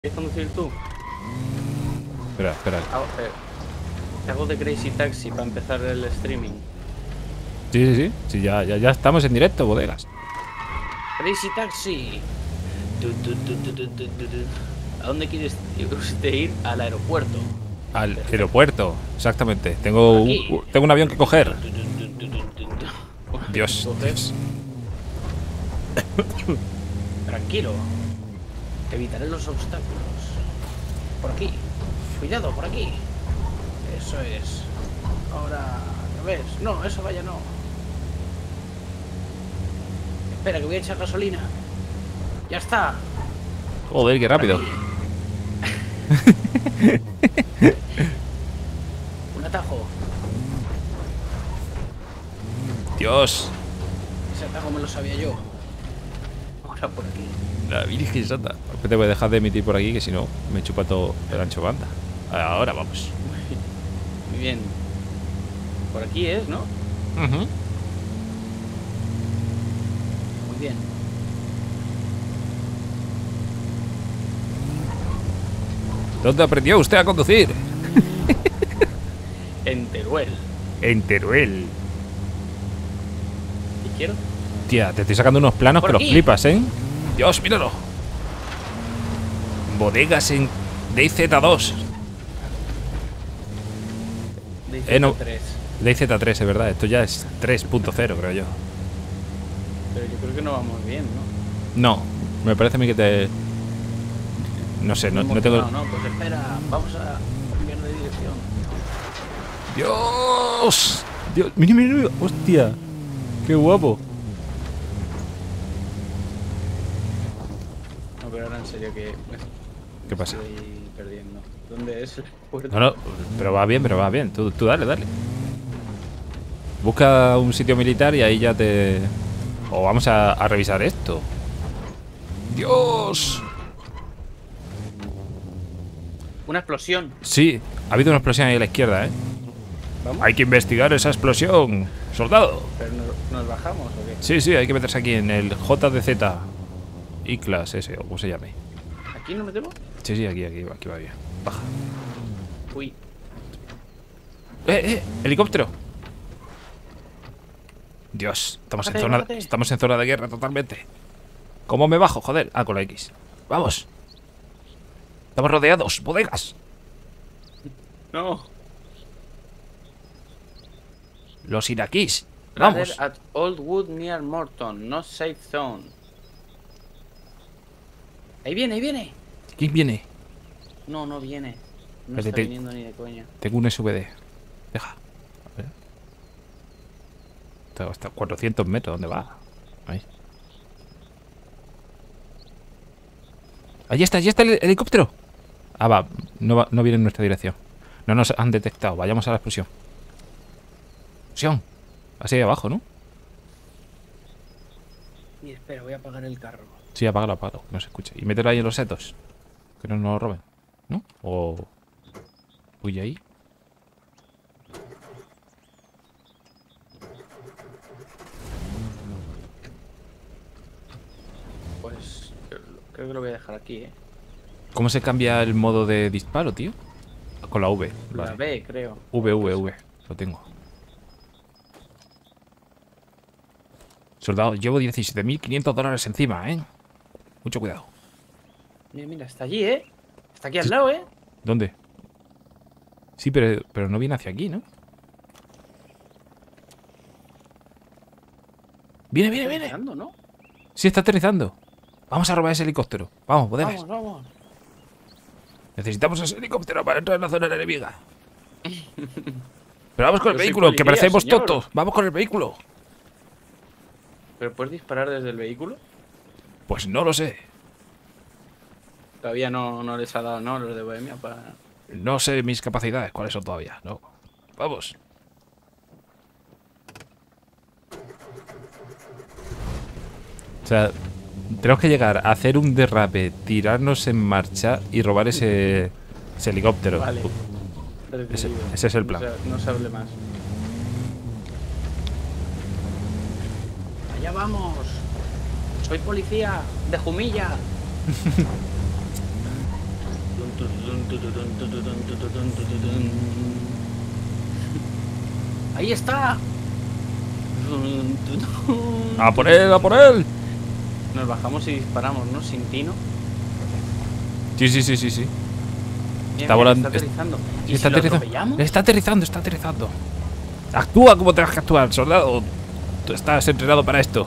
¿Quieres conducir tú? Espera, espera. Te hago de Crazy Taxi para empezar el streaming. Sí, ya estamos en directo, bodegas. Crazy Taxi. ¿A dónde quieres ir? Al aeropuerto. Al aeropuerto, exactamente. Tengo un avión que coger. Dios. Tranquilo. Evitaré los obstáculos. Por aquí. Cuidado, por aquí. Eso es. Ahora, ¿lo ves? No, eso vaya no. Espera, que voy a echar gasolina. Ya está. Joder, qué rápido. Un atajo. Dios. Ese atajo me lo sabía yo. Ahora por aquí. La Virgen Santa. Te voy a dejar de emitir por aquí, que si no me chupa todo el ancho banda. Ahora vamos. Muy bien. Por aquí es, ¿no? Muy bien. ¿Dónde aprendió usted a conducir? En Teruel. En Teruel. ¿Izquierda? Tía, te estoy sacando unos planos que los flipas, ¿eh? Dios, míralo. Bodegas en DayZ2. DayZ3. DayZ3, es verdad. Esto ya es 3.0, creo yo. Pero yo creo que no vamos bien, ¿no? No, me parece a mí que te... No sé, no tengo... No, pues espera, vamos a cambiar de dirección. ¡Dios! Dios, mira, hostia. Qué guapo. No, pero ahora en serio que... ¿Qué pasa? Estoy perdiendo. ¿Dónde es el puerto? No, pero va bien, Tú dale. Busca un sitio militar y ahí ya te... O vamos a revisar esto. ¡Dios! Una explosión. Sí, ha habido una explosión ahí a la izquierda, ¿eh? ¿Vamos? Hay que investigar esa explosión, soldado. ¿Pero nos bajamos o qué? Sí, hay que meterse aquí en el JDZ I-Class ese, o como se llame. ¿Aquí nos metemos? Sí, aquí va bien. Baja. Uy. ¡Helicóptero! Dios, estamos en zona de guerra totalmente. ¿Cómo me bajo, joder? Ah, con la X. Vamos. Estamos rodeados, bodegas. No. Los iraquíes. Vamos. At Old Wood near Morton, no safe zone. Ahí viene. ¿Quién viene? No viene. No está viniendo ni de coña. Tengo un SVD. Deja. A ver. Está hasta 400 metros. ¿Dónde va? Ahí. Allí está el helicóptero. Ah, va. No viene en nuestra dirección. No nos han detectado. Vayamos a la explosión. Explosión. Así ahí abajo, ¿no? Y espera, voy a apagar el carro. Sí, apágalo, que no se escuche. Y mételo ahí en los setos. Que no nos lo roben. ¿No? O... Uy, ahí. Pues creo que lo voy a dejar aquí, ¿eh? ¿Cómo se cambia el modo de disparo, tío? Con la V. La B, creo. V. Lo tengo. Soldado, llevo $17.500 encima, ¿eh? Mucho cuidado. Mira, está allí, ¿eh? Está aquí al lado, ¿eh? ¿Dónde? Sí, pero no viene hacia aquí, ¿no? Viene. Está aterrizando, ¿no? Sí, está aterrizando. Vamos a robar ese helicóptero. Vamos, bodegas. Vamos. Necesitamos ese helicóptero para entrar en la zona enemiga. Pero vamos con el vehículo, policía, que parecemos señor. tontos. Vamos con el vehículo. ¿Pero puedes disparar desde el vehículo? Pues no lo sé. Todavía no les ha dado, ¿no? Los de Bohemia para... No sé mis capacidades, cuáles son todavía. No. Vamos. O sea, tenemos que llegar a hacer un derrape, tirarnos en marcha y robar ese helicóptero. Vale. Ese es el plan. No se hable más. Allá vamos. Soy policía de Jumilla. Ahí está. ¡A por él, a por él! Nos bajamos y disparamos, ¿no? Sin tino. Sí, sí, sí, sí, sí. Bien, Está bien, volando. está aterrizando. ¿Y Está si lo aterrizando. atropellamos? Está aterrizando, está aterrizando. Actúa como tengas que actuar, soldado. Tú estás entrenado para esto.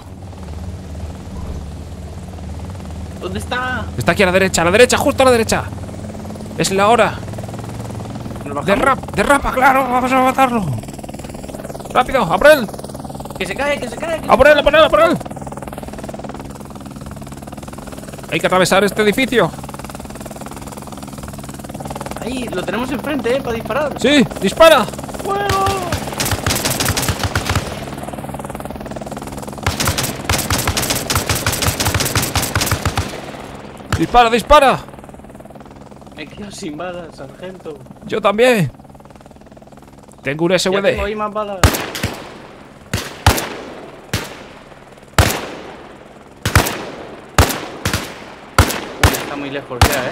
¿Dónde está? Está aquí a la derecha, justo a la derecha. Es la hora. ¿Nos bajamos? Derrapa, claro, vamos a matarlo. Rápido, a por él. Que se cae, que se cae. A por él, a por él, a por él. Hay que atravesar este edificio. Ahí, lo tenemos enfrente, para disparar. Sí, dispara. ¡Fuego! Dispara, dispara. Me quedo sin balas, sargento. Yo también. Tengo un Ya tengo SVD. ahí más balas. Uy, está muy lejos ya,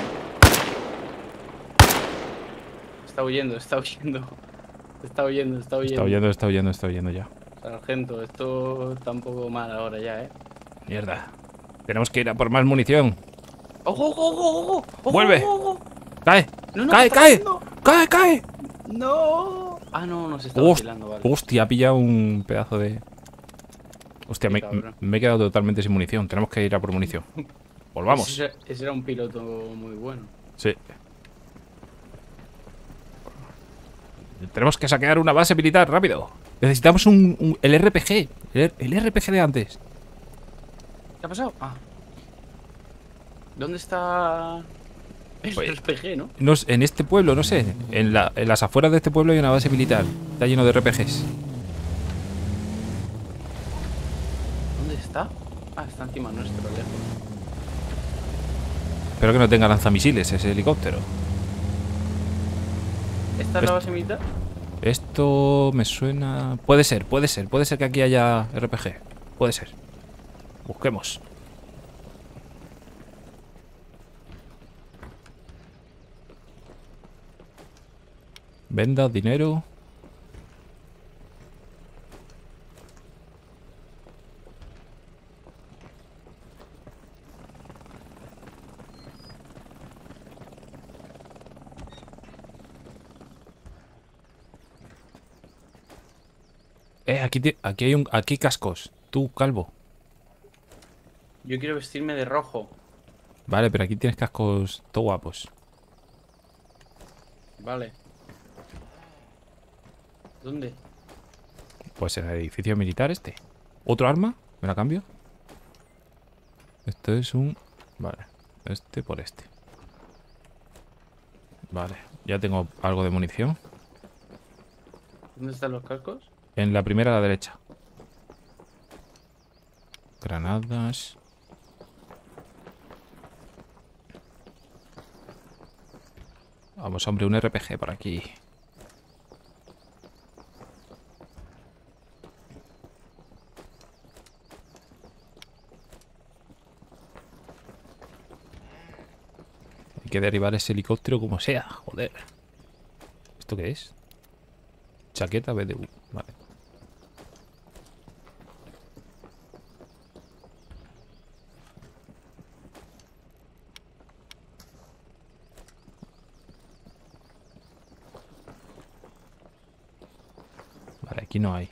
Está huyendo, está huyendo. Está huyendo, está huyendo. Está huyendo ya. Sargento, esto está un poco mal ahora ya, Mierda. Tenemos que ir a por más munición. ¡Ojo, ojo, ojo, ojo! ¡Ojo, Vuelve. ojo, ojo! ¡Cae! No, no, ¡Cae, está cae! cayendo. ¡Cae, cae! ¡No! Ah, no, nos está Host- vacilando, vale. Hostia, ha pillado un pedazo de... Hostia, Qué me, cabrón. me he quedado totalmente sin munición. Tenemos que ir a por munición. Volvamos. Ese era un piloto muy bueno. Sí. Tenemos que saquear una base militar, rápido. Necesitamos el RPG. El RPG de antes. ¿Qué ha pasado? Ah. ¿Dónde está...? Es Pues- el RPG, ¿no? No, en este pueblo, no sé. En las afueras de este pueblo hay una base militar. Está lleno de RPGs. ¿Dónde está? Ah, está encima nuestro, lejos. Espero que no tenga lanzamisiles ese helicóptero. ¿Esta es la base militar? Esto me suena... Puede ser que aquí haya RPG. Puede ser. Busquemos. Venda, dinero. Aquí hay aquí cascos. Tú, calvo. Yo quiero vestirme de rojo. Vale, pero aquí tienes cascos todo guapos. Vale. ¿Dónde? Pues en el edificio militar este. ¿Otro arma? ¿Me la cambio? Esto es un... Vale. Este por este. Vale. Ya tengo algo de munición. ¿Dónde están los cascos? En la primera a la derecha. Granadas. Vamos, hombre, un RPG por aquí. Hay que derribar ese helicóptero como sea, joder. ¿Esto qué es? Chaqueta BDU. Vale. Vale, aquí no hay.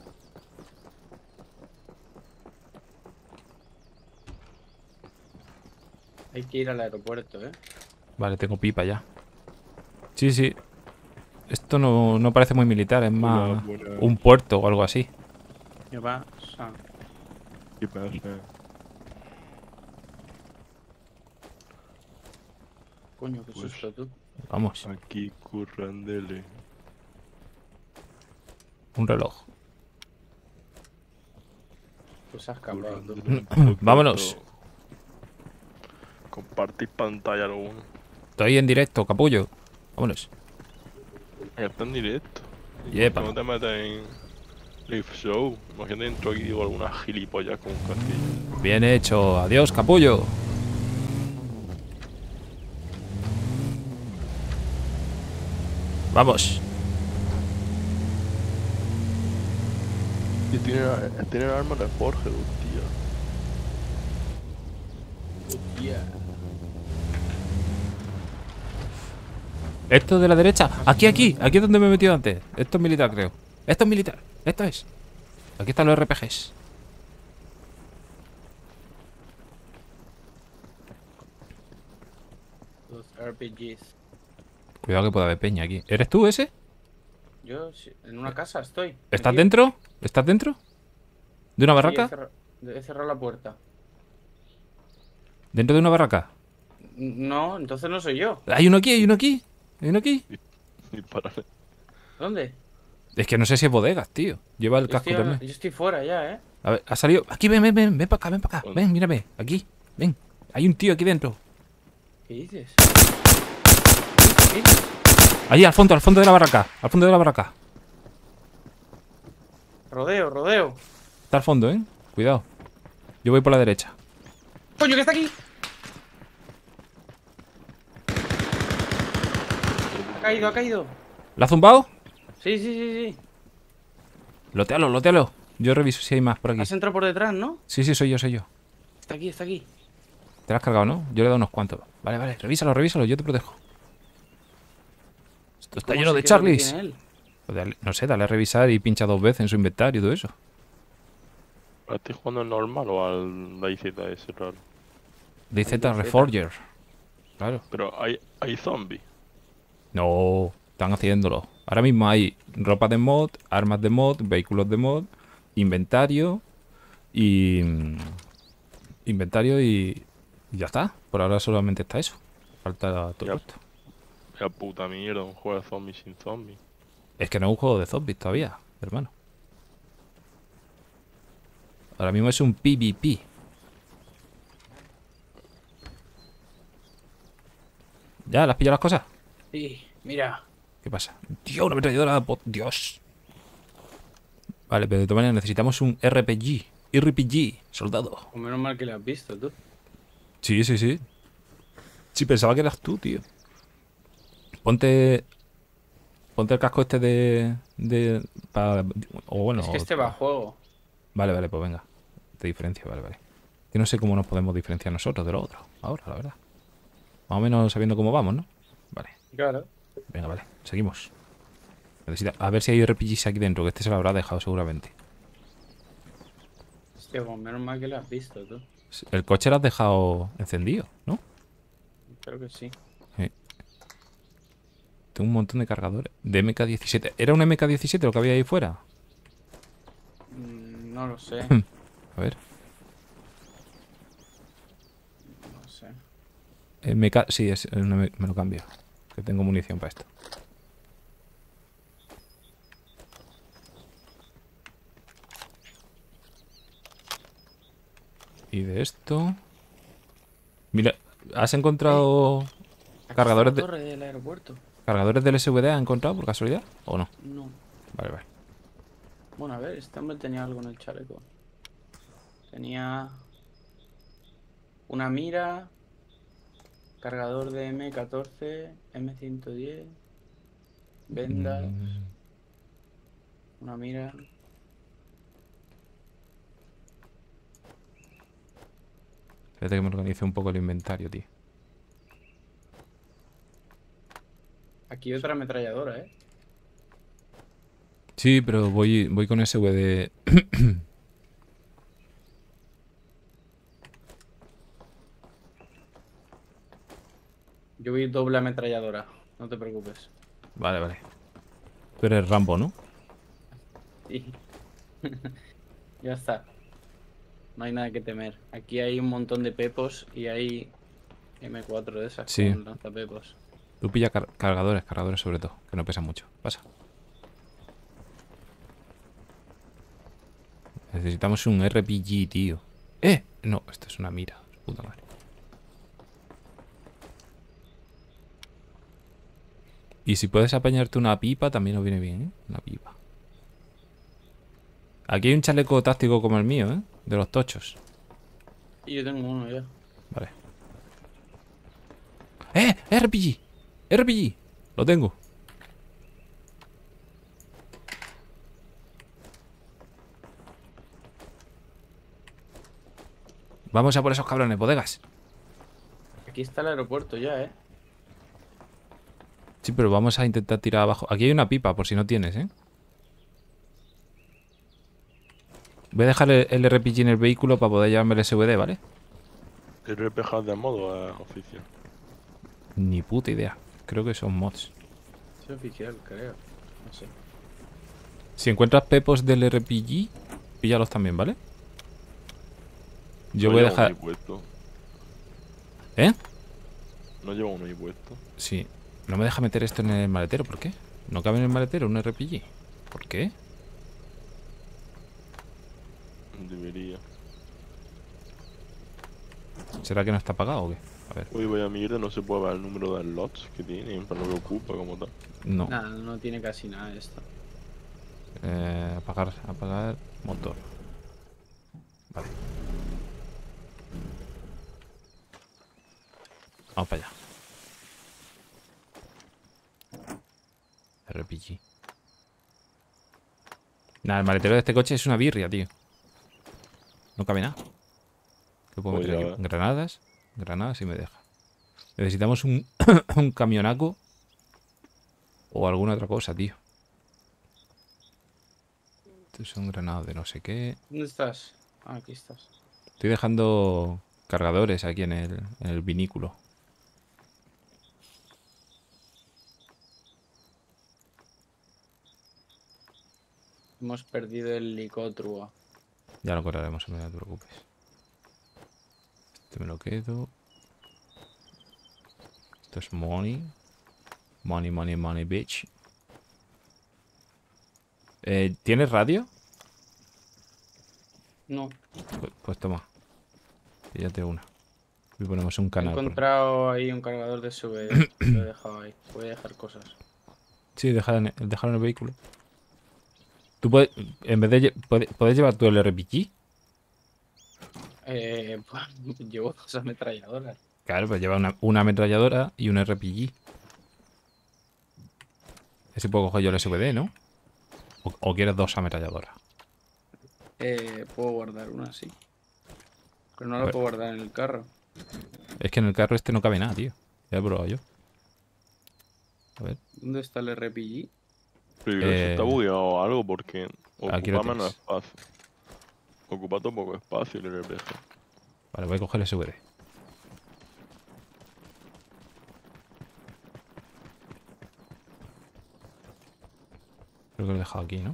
Hay que ir al aeropuerto, Vale, tengo pipa ya. Sí, sí. Esto no parece muy militar, es más buena. un puerto o algo así. ¿Qué pasa? ¿Qué pasa? Coño, qué Pues- susto tú. Vamos, Aquí currandele. un reloj. Pues has acabado tú. Currandele un poquito. Vámonos. Compartir pantalla alguno. Estoy en directo, capullo. Vámonos. Ya está en directo. Yepa. No te metes en Live Show. Imagínate dentro aquí digo alguna gilipollas con un castillo. Bien hecho. Adiós, capullo. Vamos. Y tiene armas de Forge, tío. Hostia. Esto de la derecha. Aquí es donde me he metido antes. Esto es militar, creo. Esto es militar. Esto es. Aquí están los RPGs. Los RPGs. Cuidado que puede haber peña aquí. ¿Eres tú ese? Yo sí, en una casa estoy. ¿Estás metido. dentro? ¿Estás dentro? ¿De una Sí, barraca? he cerrado la puerta. ¿Dentro de una barraca? No, entonces no soy yo. Hay uno aquí, hay uno aquí. Hay uno aquí. Dispararle. ¿Dónde? Es que no sé si es bodegas, tío. Lleva el casco también. Yo estoy fuera ya, ¿eh? A ver, ha salido. Aquí, ven para acá, ven para acá. ¿Dónde? Ven, mírame. Aquí, ven. Hay un tío aquí dentro. ¿Qué dices? ¿Qué dices? Allí, al fondo de la barraca. Al fondo de la barraca. Rodeo, rodeo. Está al fondo, ¿eh? Cuidado. Yo voy por la derecha. ¡Coño, que está aquí! Ha caído, ha caído. ¿La ha zumbado? Sí, sí, sí, sí. Lotealo, lotealo. Yo reviso si hay más por aquí. Has entrado por detrás, ¿no? Sí, soy yo, soy yo. Está aquí, está aquí. Te lo has cargado, ¿no? Yo le he dado unos cuantos. Vale, revísalo, yo te protejo. Esto está ¿Cómo lleno sé de qué es lo que Charlies. tiene él? Pues no sé, dale a revisar y pincha 2 veces en su inventario y todo eso. ¿Estoy jugando al normal o al DayZ ese raro? DayZ DayZ. Reforger. Claro. Pero hay zombies. No, están haciéndolo. Ahora mismo hay ropa de mod, armas de mod, vehículos de mod, inventario y... Inventario y ya está. Por ahora solamente está eso. Falta todo Ya. esto. La puta mierda, un juego de zombies sin zombies. Es que no es un juego de zombies todavía, hermano. Ahora mismo es un PvP. ¿Ya? ¿Le has pillado las cosas? Sí, mira. ¿Qué pasa? Tío, una ametralladora. Dios. Vale, pero de todas maneras necesitamos un RPG. RPG, soldado. Pues menos mal que le has visto, tú. Sí. Sí, pensaba que eras tú, tío. Ponte el casco este o bueno. Es que este va a juego. Vale, pues venga. Te diferencia, vale. Que no sé cómo nos podemos diferenciar nosotros de los otros. Ahora, la verdad. Más o menos sabiendo cómo vamos, ¿no? Vale. Claro. Venga, vale. Seguimos. A ver si hay RPGs aquí dentro, que este se lo habrá dejado seguramente. Hostia, pues menos mal que le has visto, tú. El coche lo has dejado encendido, ¿no? Creo que sí. Tengo un montón de cargadores. De MK17. ¿Era un MK17 lo que había ahí fuera? No lo sé. A ver. No sé. MK... Sí, me lo cambio. Que tengo munición para esto. Y de esto... Mira, ¿has encontrado Aquí cargadores está de... la torre del aeropuerto. ¿Cargadores del SVD has encontrado por casualidad? ¿O no? No. Vale. Bueno, a ver, este hombre tenía algo en el chaleco. Tenía una mira, cargador de M14, M110, vendas, una mira. Espérate que me organice un poco el inventario, tío. Aquí otra ametralladora, ¿eh? Sí, pero voy con SVD. Yo vi doble ametralladora, no te preocupes. Vale. Tú eres Rambo, ¿no? Sí. Ya está. No hay nada que temer. Aquí hay un montón de pepos y hay M4 de esas Sí. con lanzapepos. Tú pilla cargadores sobre todo, que no pesan mucho. Pasa. Necesitamos un RPG, tío. No, esto es una mira. Puta madre. Y si puedes apañarte una pipa, también nos viene bien, ¿eh? Una pipa. Aquí hay un chaleco táctico como el mío, ¿eh? De los tochos. Y yo tengo uno ya. Vale. RPG. RPG. Lo tengo. Vamos a por esos cabrones, bodegas. Aquí está el aeropuerto ya, ¿eh? Sí, pero vamos a intentar tirar abajo. Aquí hay una pipa, por si no tienes, ¿eh? Voy a dejar el RPG en el vehículo para poder llevarme el SVD, ¿vale? RPG de modo oficial. Ni puta idea. Creo que son mods. Es oficial, creo. No sé. Si encuentras pepos del RPG, píllalos también, ¿vale? Yo No voy a lleva uno dejar... ahí puesto. ¿Eh? No lleva uno ahí puesto. Sí. No me deja meter esto en el maletero, ¿por qué? ¿No cabe en el maletero un RPG? ¿Por qué? Debería. ¿Será que no está apagado o qué? A ver. Uy, vaya mierda, no se puede ver el número de slots que tiene, pero no lo ocupa como tal. No. Nada, no tiene casi nada esto. Apagar motor. Vale. Vamos para allá. RPG. Nada, el maletero de este coche es una birria, tío. No cabe nada. ¿Qué puedo Pues meter ya aquí? ves. Granadas. Granadas y me deja. Necesitamos un, un camionaco. O alguna otra cosa, tío. Estos son granadas de no sé qué. ¿Dónde estás? Ah, aquí estás. Estoy dejando cargadores aquí en el vinículo. Hemos perdido el licotruo. Ya lo correremos, no te preocupes. Este me lo quedo. Esto es money. Money, money, money, bitch. ¿Tienes radio? No, Pues toma. Píllate una. Y ponemos un he canal. encontrado ahí un cargador de SVD. Lo he dejado ahí. Voy a dejar cosas. Sí, dejarlo en el vehículo. Tú puedes, en vez de puedes llevar tú el RPG. Pues, llevo dos ametralladoras. Claro, pues lleva una ametralladora y un RPG. Ese puedo coger yo el SVD, ¿no? O quieres dos ametralladoras. Puedo guardar una, sí. Pero no A la ver. puedo guardar en el carro. Es que en el carro este no cabe nada, tío. Ya he probado yo. A ver. ¿Dónde está el RPG? Pero creo que se está bugueado o algo porque Aquí lo ocupa menos tienes. espacio. Ocupa todo poco espacio el RPG. Vale, voy a coger el SVD. Creo que lo he dejado aquí, ¿no?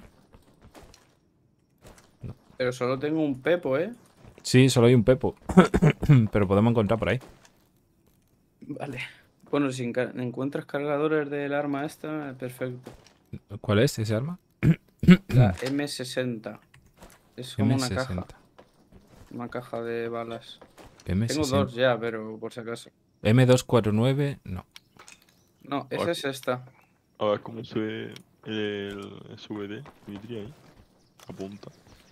Pero solo tengo un pepo, ¿eh? Sí, solo hay un pepo. Pero podemos encontrar por ahí. Vale. Bueno, si encuentras cargadores del arma esta, perfecto. ¿Cuál es ese arma? La M60. Es como una caja. M60. Una caja de balas. Tengo M60. dos ya, pero por si acaso. M249. No. No, esa es esta. A ver cómo se ve el SVD. Dimitri ahí. Apunta.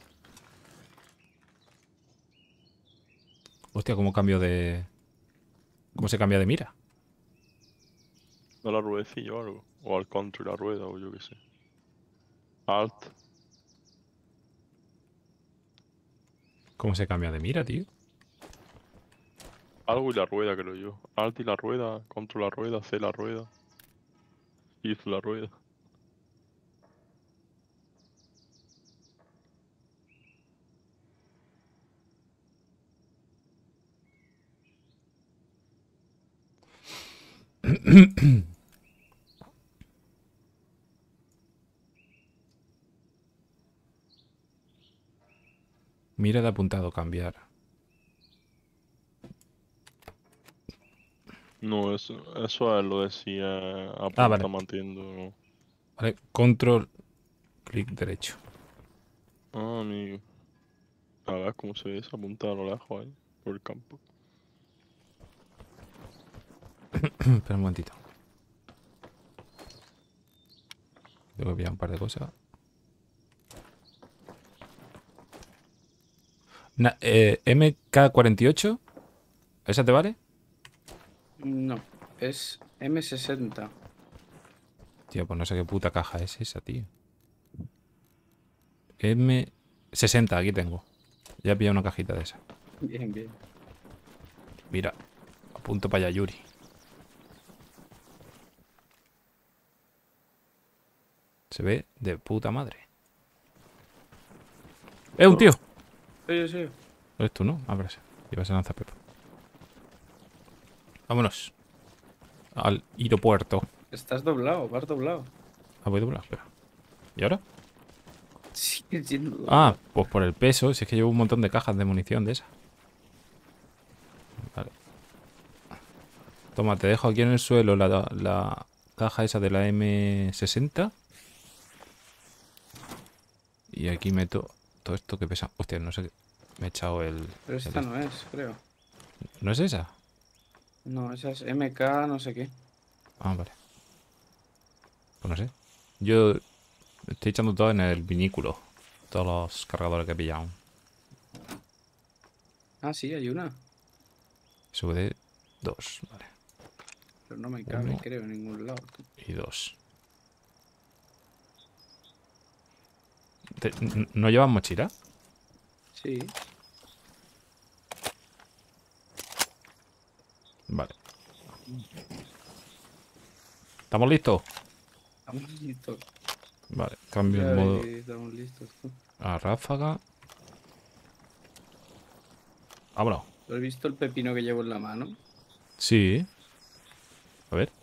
Hostia, ¿cómo cambio de...? ¿Cómo se cambia de mira? Da la ruedecilla o algo. O al control la rueda o yo qué sé. Alt. ¿Cómo se cambia de mira, tío? Algo y la rueda creo yo. Alt y la rueda. Control la rueda. C la rueda. Shift la rueda. Mira de apuntado, cambiar. No, eso es lo decía. Apunta vale. manteniendo. Vale, control, clic derecho. Ah, amigo. A ver cómo se ve eso. Apunta a lo lejos ahí. Por el campo. Espera un momentito. Tengo que pillar un par de cosas. MK48. ¿Esa te vale? No, es M60. Tío, pues no sé qué puta caja es esa, tío. M60, aquí tengo. Ya he pillado una cajita de esa. Bien, bien. Mira, apunto para allá, Yuri. Se ve de puta madre. Un tío! Sí, sí. Eres tú, ¿no? Ah, pero sí. Ibas a lanzar Pepa. Vámonos. Al aeropuerto. Estás doblado, vas doblado. Ah, voy doblado, espera. ¿Y ahora? Sigue siendo Ah, doblado. pues por el peso. Si es que llevo un montón de cajas de munición de esa. Vale. Toma, te dejo aquí en el suelo la caja esa de la M60. Y aquí meto todo esto que pesa. Hostia, no sé qué. Me he echado el. Pero esta no es, creo. ¿No es esa? No, esa es MK, no sé qué. Ah, vale. Pues no sé. Yo estoy echando todo en el vinículo. Todos los cargadores que he pillado. Ah, sí, hay una. SVD 2, vale. Pero no me cabe, Uno. creo, en ningún lado. Y 2. ¿No llevas mochila? Sí. Vale. ¿Estamos listos? Estamos listos. Vale. Cambio Ya el modo ves, estamos listos. Tú. a ráfaga. Vámonos. ¿Has visto el pepino que llevo en la mano? Sí. A ver.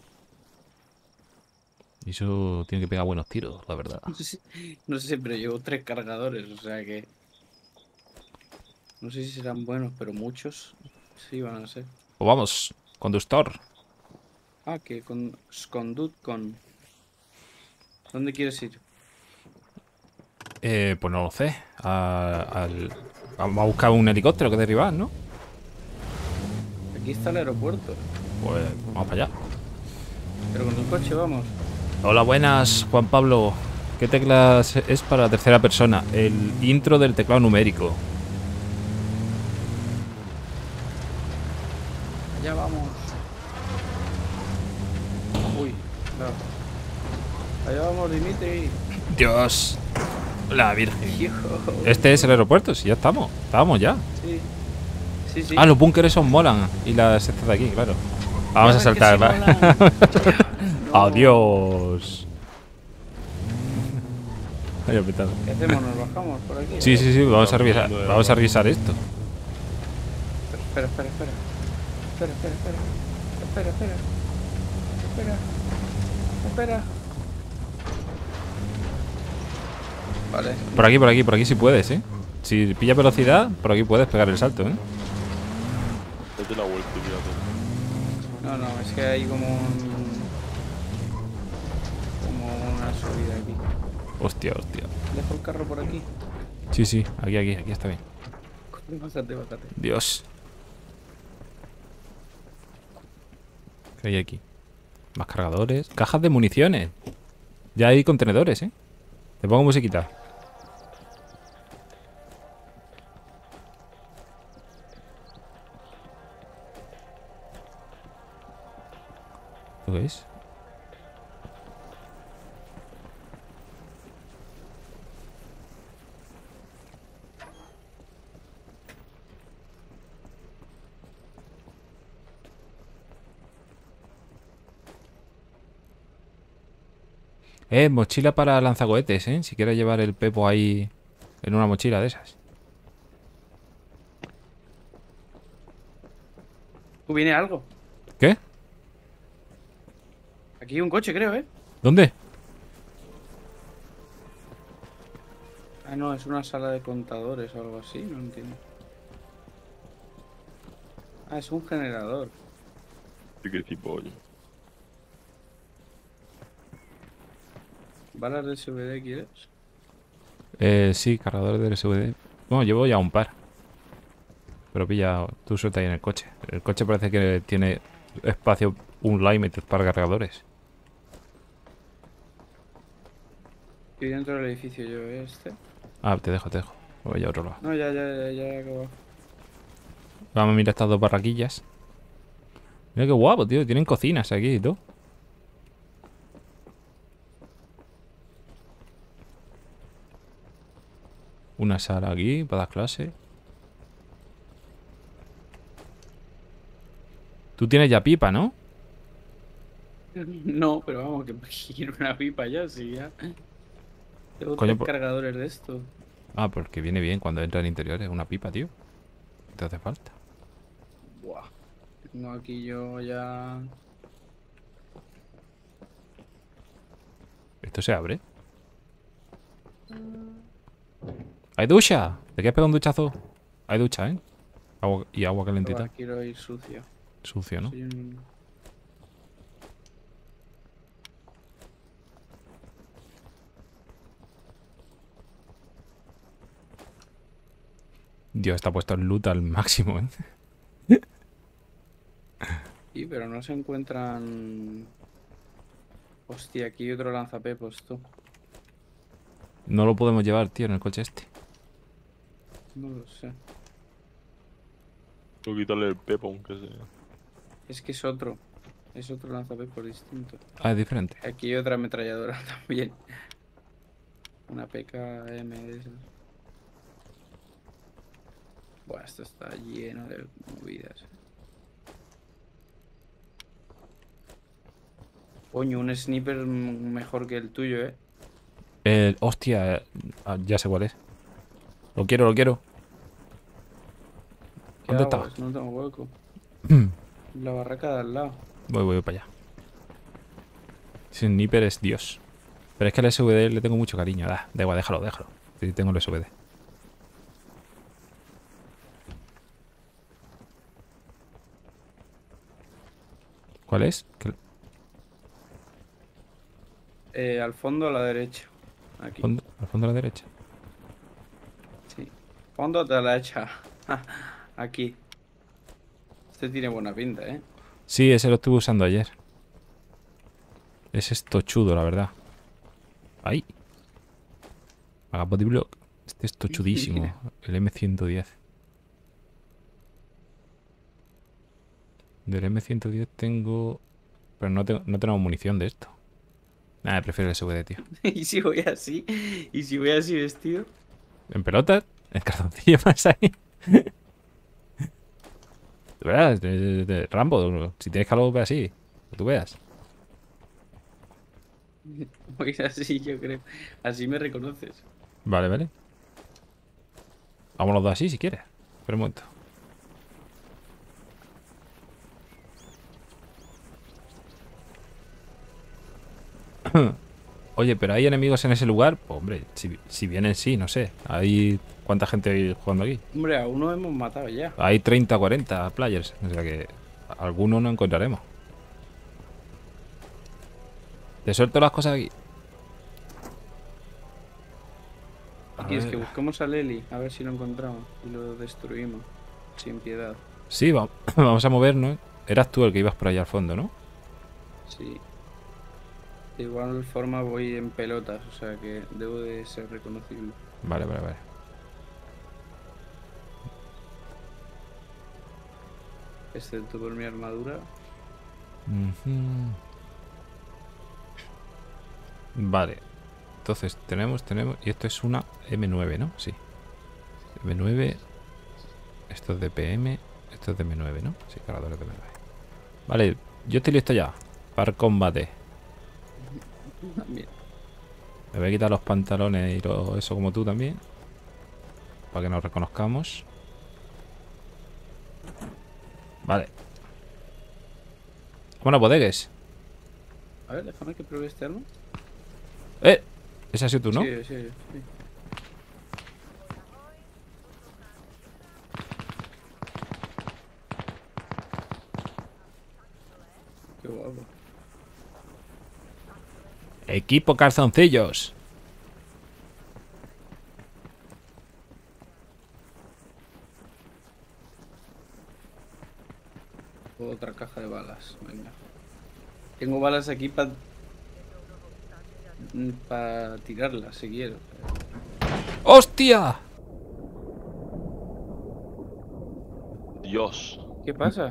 Y eso tiene que pegar buenos tiros, la verdad. No sé, pero llevo 3 cargadores, o sea que... No sé si serán buenos, pero muchos sí van a ser. Pues vamos, conductor. Ah, que con Dutcon. ¿Dónde quieres ir? Pues no lo sé. Vamos a buscar un helicóptero que derribar, ¿no? Aquí está el aeropuerto. Pues vamos para allá. Pero con el coche vamos. Hola, buenas, Juan Pablo. ¿Qué teclas es para la tercera persona? El intro del teclado numérico. Allá vamos. Uy, claro. Allá vamos, Dimitri. Dios. La Virgen. Hijo. Este es el aeropuerto, sí, ya estamos. Estábamos ya. Sí. Sí, sí. Ah, los búnkeres son molan. Y las estas de aquí, claro. Vamos a Ya ves que saltar, sí ¿va? molan. No. Adiós. Vaya petardo. ¿Qué hacemos? ¿Nos bajamos por aquí? Sí, sí, sí, vamos a revisar esto. Espera, espera, espera. Espera, espera, espera. Espera, espera. Espera. Espera. Vale. Por aquí sí puedes, ¿eh? Si pillas velocidad, por aquí puedes pegar el salto, ¿eh? Date la vuelta y mírate. No, no, es que hay como una subida aquí. Hostia, hostia. Dejo el carro por aquí. Sí, sí, aquí está bien. Bájate, bájate. Dios. ¿Qué hay aquí? Más cargadores. Cajas de municiones. Ya hay contenedores, ¿eh? Te pongo musiquita. ¿Lo veis? Mochila para lanzacohetes, ¿eh? Si quieres llevar el pepo ahí en una mochila de esas. Viene algo. ¿Qué? Aquí hay un coche, creo, ¿eh? ¿Dónde? Ah, no, es una sala de contadores o algo así, no entiendo. Ah, es un generador. ¿De qué tipo, oye? ¿Balas de SVD quieres? Sí, cargadores del SVD. Bueno, llevo ya un par. Pero pilla, tú suelta ahí en el coche. El coche parece que tiene espacio, un límite para cargadores. Estoy dentro del edificio yo, este. Ah, te dejo. Voy a otro lado. No, ya he acabado. Vamos a mirar estas dos barraquillas. Mira qué guapo, tío. Tienen cocinas aquí y todo. Una sala aquí para dar clase. Tú tienes ya pipa, ¿no? No, pero vamos, que quiero una pipa ya, sí, ya. Tengo Coño, 3 cargadores de esto. Ah, porque viene bien cuando entra en interiores. Una pipa, tío. ¿Qué te hace falta? Buah. Tengo aquí yo ya. ¿Esto se abre? ¡Hay ducha! ¿Te quieres pegar un duchazo? Hay ducha, ¿eh? Y agua calentita. Buah, quiero ir sucio. Sucio, ¿no? Soy un- Dios, está puesto el loot al máximo, ¿eh? Sí, pero no se encuentran. Hostia, aquí hay otro lanzapepos, tú. No lo podemos llevar, tío, en el coche este. No lo sé. Tengo que quitarle el pepo, aunque sea. Es que es otro. Es otro lanzapepos distinto. Ah, es diferente. Aquí hay otra ametralladora también. Una PKM de esas. Buah, esto está lleno de movidas. Coño, un sniper mejor que el tuyo, ¿eh? Hostia, ya sé cuál es. Lo quiero, lo quiero. ¿Qué ¿Dónde hago? está? Es que no tengo hueco. La barraca de al lado. Voy para allá. Ese sniper es Dios. Pero es que al SVD le tengo mucho cariño. Da igual, déjalo. Sí, tengo el SVD. ¿Cuál es? Al fondo a la derecha. Aquí. Al fondo a la derecha. Sí. Fondo de la derecha. Aquí. Este tiene buena pinta, ¿eh? Sí, ese lo estuve usando ayer. Ese es tochudo, la verdad. Ahí. Haga bodyblock. Este es tochudísimo. El M110. Del M110 tengo... Pero no tenemos munición de esto. Nada, prefiero el SVD, tío. ¿Y si voy así? ¿Y si voy así vestido? ¿En pelotas? ¿En calzoncillo más ahí? Tú verás, Rambo, si tienes calor, ve así. Que tú veas. Voy así, yo creo. Así me reconoces. Vale. Vamos los dos así, si quieres. Espera un momento. Oye, pero ¿hay enemigos en ese lugar? Pues hombre, si vienen sí, no sé. ¿Hay cuánta gente hay jugando aquí? Hombre, a uno hemos matado ya. Hay 30, 40 players. O sea que alguno no encontraremos. Te suelto las cosas aquí. A ¿Quieres ver. que busquemos a Leli? A ver si lo encontramos. Y lo destruimos. Sin piedad. Sí, vamos a movernos. Eras tú el que ibas por allá al fondo, ¿no? Sí. De igual forma voy en pelotas, o sea que debo de ser reconocible. Vale. Excepto por mi armadura. Ujú. Vale. Entonces tenemos. Y esto es una M9, ¿no? Sí. M9. Esto es de PM. Esto es de M9, ¿no? Sí, cargadores de M9. Vale, yo estoy listo ya. Para combate. También. Me voy a quitar los pantalones y eso como tú también. Para que nos reconozcamos. Vale. Bueno, bodegues. A ver, déjame que pruebe este arma. Ese has sido tú, ¿no? Sí. Qué guapo. Equipo calzoncillos. Otra caja de balas, venga. Tengo balas aquí para tirarlas si quiero. ¡Hostia! Dios. ¿Qué pasa?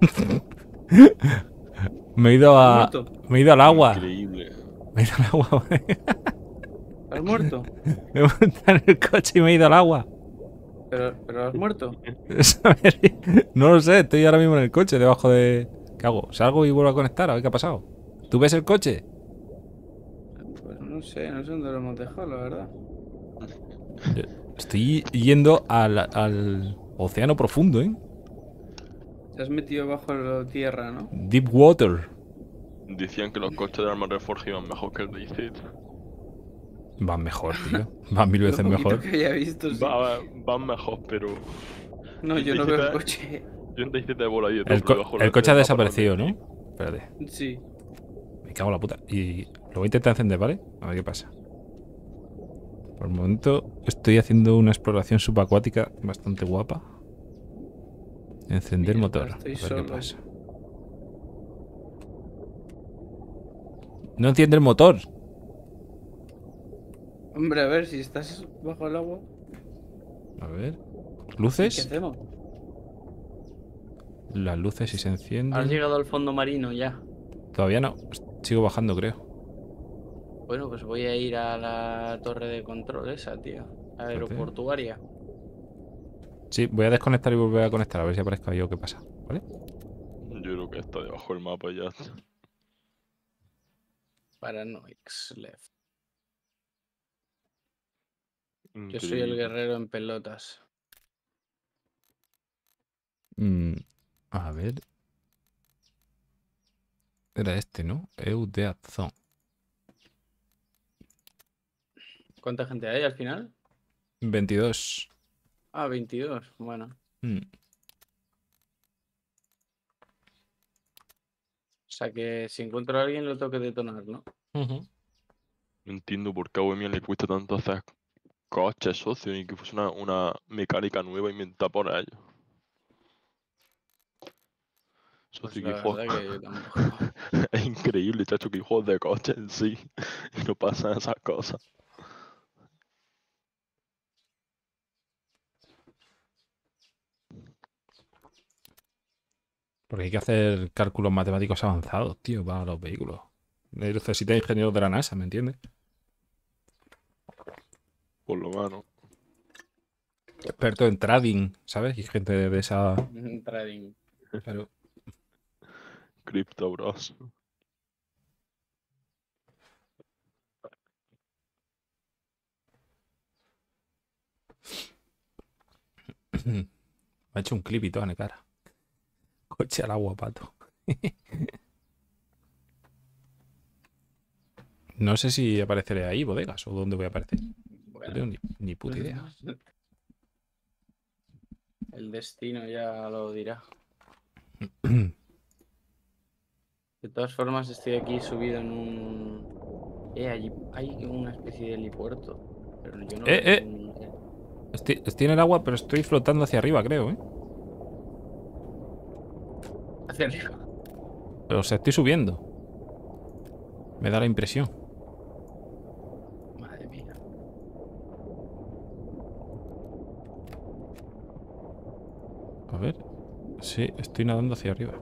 Me he ido ¿Muerto? Me he ido al agua. Increíble. Me he ido al agua. ¿Estás muerto? Me he montado en el coche y me he ido al agua. ¿Pero has muerto? No lo sé, estoy ahora mismo en el coche, debajo de... ¿Qué hago? ¿Salgo y vuelvo a conectar? A ver qué ha pasado. ¿Tú ves el coche? Pues no sé dónde lo hemos dejado, la verdad. Estoy yendo al océano profundo, ¿eh? Te has metido bajo la tierra, ¿no? Deep water. Decían que los coches de Arma Reforge iban mejor que el de IZ. Van mejor, tío. Van mil Lo veces poquito mejor. que había visto, sí. Van mejor, pero... No, yo no veo el coche. Yo en DayZ de bola y de El, todo, bajo el coche ha mapa desaparecido, ¿no? sí. Espérate. Sí. Me cago en la puta. Y lo voy a intentar encender, ¿vale? A ver qué pasa. Por el momento estoy haciendo una exploración subacuática bastante guapa. Encender Mierda, motor. A estoy ver qué solo. pasa. No enciende el motor. Hombre, a ver, si estás bajo el agua, A ver. ¿qué ¿Luces? hacemos? Las luces si se Has encienden. llegado al fondo marino ya. Todavía no. Sigo bajando, creo. Bueno, pues voy a ir a la torre de control esa, tío. Aeroportuaria. Sí, voy a desconectar y volver a conectar. A ver si aparezco yo qué pasa. ¿Vale? Yo creo que está debajo del mapa y ya está. Paranoix left. Yo soy el Increíble. guerrero en pelotas. A ver. Era este, ¿no? Eudeazón. ¿Cuánta gente hay al final? 22. Ah, 22. Bueno. Mm. O sea que si encuentro a alguien lo tengo que detonar, ¿no? Ujú. No entiendo por qué a Bohemia le cuesta tanto hacer coches, socio, y que fuese una mecánica nueva inventada por ellos. Pues Socio, la que juego... verdad que yo tampoco. Es increíble, chacho, que hay juegos de coches en sí y no pasan esas cosas. Porque hay que hacer cálculos matemáticos avanzados, tío, para los vehículos. Necesita ingenieros de la NASA, ¿me entiendes? Por lo menos. Experto en trading, ¿sabes? Y gente de esa... Trading. Claro. Crypto Bros. Me ha hecho un clip y todo en la cara. Coche al agua, pato. No sé si apareceré ahí, bodegas, o dónde voy a aparecer. No Bueno, tengo ni puta idea. el destino ya lo dirá. De todas formas, estoy aquí subido en un... allí hay una especie de helipuerto. Pero yo no veo ningún- Estoy en el agua, pero estoy flotando hacia arriba, creo, ¿eh? Hacia arriba. O sea, estoy subiendo. Me da la impresión. Madre mía. A ver. Sí, estoy nadando hacia arriba.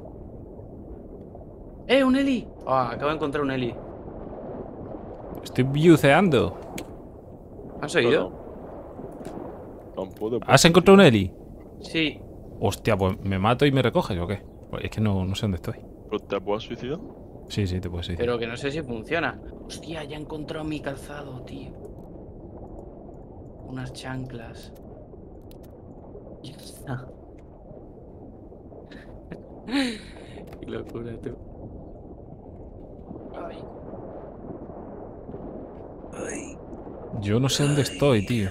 ¡Un heli! Ah, acabo de encontrar un heli. Estoy buceando. ¿Has oído? Tampoco ¿Has encontrado un heli? Sí. Hostia, pues ¿me mato y me recoges o qué? Pues es que no sé dónde estoy. ¿Pero te puedes suicidar? Sí, te puedes decir. Pero que no sé si funciona. Hostia, ya he encontrado mi calzado, tío. Unas chanclas. Ya está. Qué locura, tú. Ay. Ay. Yo no sé dónde estoy, tío.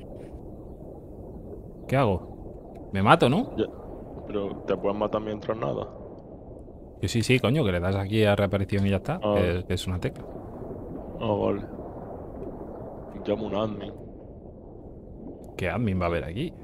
¿Qué hago? Me mato, ¿no? Ya. Pero te puedes matar mientras nada. Sí, coño, que le das aquí a reaparición y ya está. Ah. Que es una tecla. Ah, vale. Llamo un admin. ¿Qué admin va a haber aquí?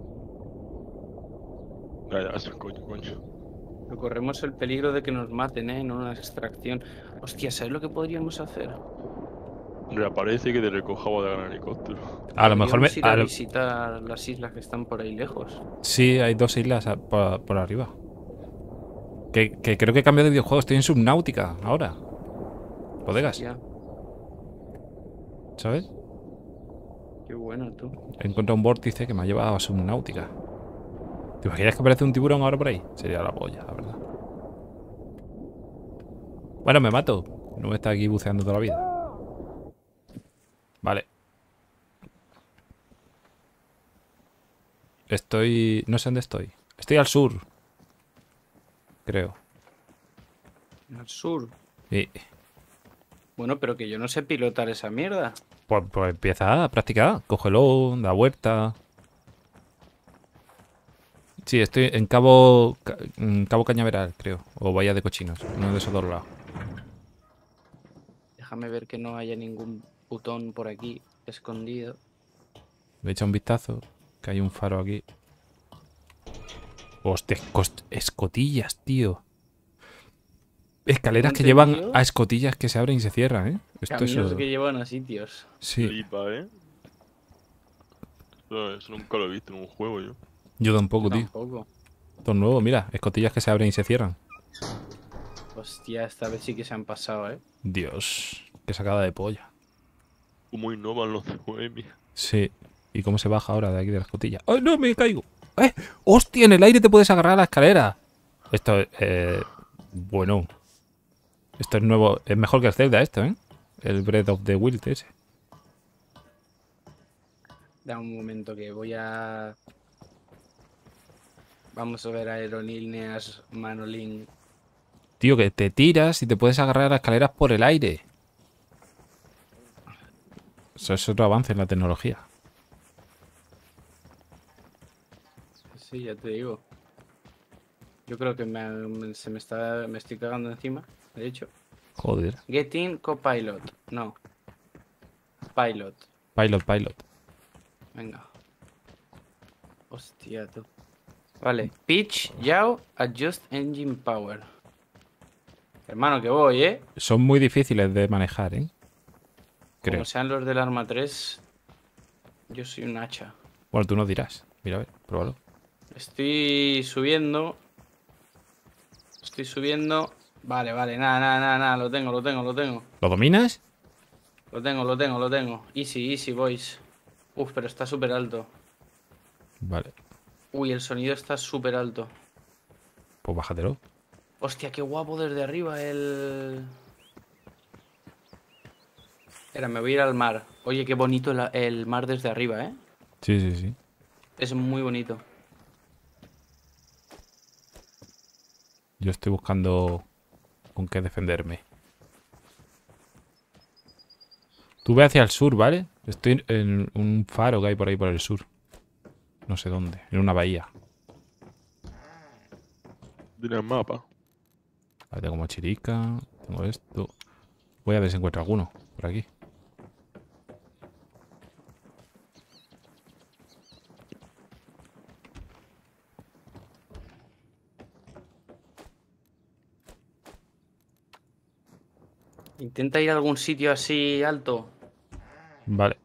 Ya, eso, coño. Pero corremos el peligro de que nos maten, ¿eh? No una extracción. Hostia, ¿sabes lo que podríamos hacer? Reaparece y que te recojamos de gran helicóptero. A lo mejor me... Podríamos ir a visitar las islas que están por ahí lejos. Sí, hay dos islas por arriba. Que creo que he cambiado de videojuego. Estoy en Subnautica ahora. Bodegas, Ya. ¿sabes? Qué bueno tú. He encontrado un vórtice que me ha llevado a Subnáutica. ¿Te imaginas que aparece un tiburón ahora por ahí? Sería la polla, la verdad. Bueno, me mato. No me está aquí buceando toda la vida. Vale. Estoy... No sé dónde estoy. Estoy al sur. Creo. Al sur. Sí. Bueno, pero que yo no sé pilotar esa mierda. Pues empieza a practicar. Cógelo, da vuelta. Sí, estoy en Cabo Cañaveral, creo. O Bahía de Cochinos. Uno de esos dos lados. Déjame ver que no haya ningún botón por aquí escondido. Le he echado un vistazo. Que hay un faro aquí. Hostia, escotillas, tío. Escaleras que ¿Monte, llevan tío? a escotillas que se abren y se cierran, ¿eh? Esto es... Caminos que llevan a sitios. Sí, Flipa, ¿eh? Eso nunca lo he visto en un juego yo. yo tampoco, tío. Tampoco. Esto es nuevo, mira. Escotillas que se abren y se cierran. Hostia, esta vez sí que se han pasado, ¿eh? Dios, qué sacada de polla. Cómo innovan los de Bohemia. Sí. ¿Y cómo se baja ahora de aquí de la escotilla? ¡Ay, no, me caigo! ¡Eh! ¡Hostia! En el aire te puedes agarrar a la escalera. Esto es... bueno. Esto es nuevo. Es mejor que el Zelda esto, ¿eh? El Breath of the Wild ese. Da un momento que voy a... Vamos a ver a Aeronilneas Manolín. Tío, que te tiras y te puedes agarrar a las escaleras por el aire. Eso es otro avance en la tecnología. Sí, ya te digo. Yo creo que me estoy cagando encima, de hecho. Joder. Getting Copilot. No. Pilot. Pilot. Venga. Hostia, tú. Vale. Pitch, Yaw, Adjust Engine Power. Hermano, que voy, ¿eh? Son muy difíciles de manejar, ¿eh? Creo. Como sean los del Arma 3, yo soy un hacha. Bueno, tú nos dirás. Mira, a ver, pruébalo. Estoy subiendo. Vale, nada. Lo tengo. ¿Lo dominas? Lo tengo. Easy, boys. Uf, pero está súper alto. Vale. Uy, el sonido está súper alto. Pues bájatelo. Hostia, qué guapo desde arriba Espera, me voy a ir al mar. Oye, qué bonito el mar desde arriba, ¿eh? Sí. Es muy bonito. Yo estoy buscando con qué defenderme. Tú ve hacia el sur, ¿vale? Estoy en un faro que hay por ahí por el sur. No sé dónde. En una bahía. Tiene el mapa. Vale, tengo mochilica. Tengo esto. Voy a ver si encuentro alguno por aquí. Intenta ir a algún sitio así alto. Vale.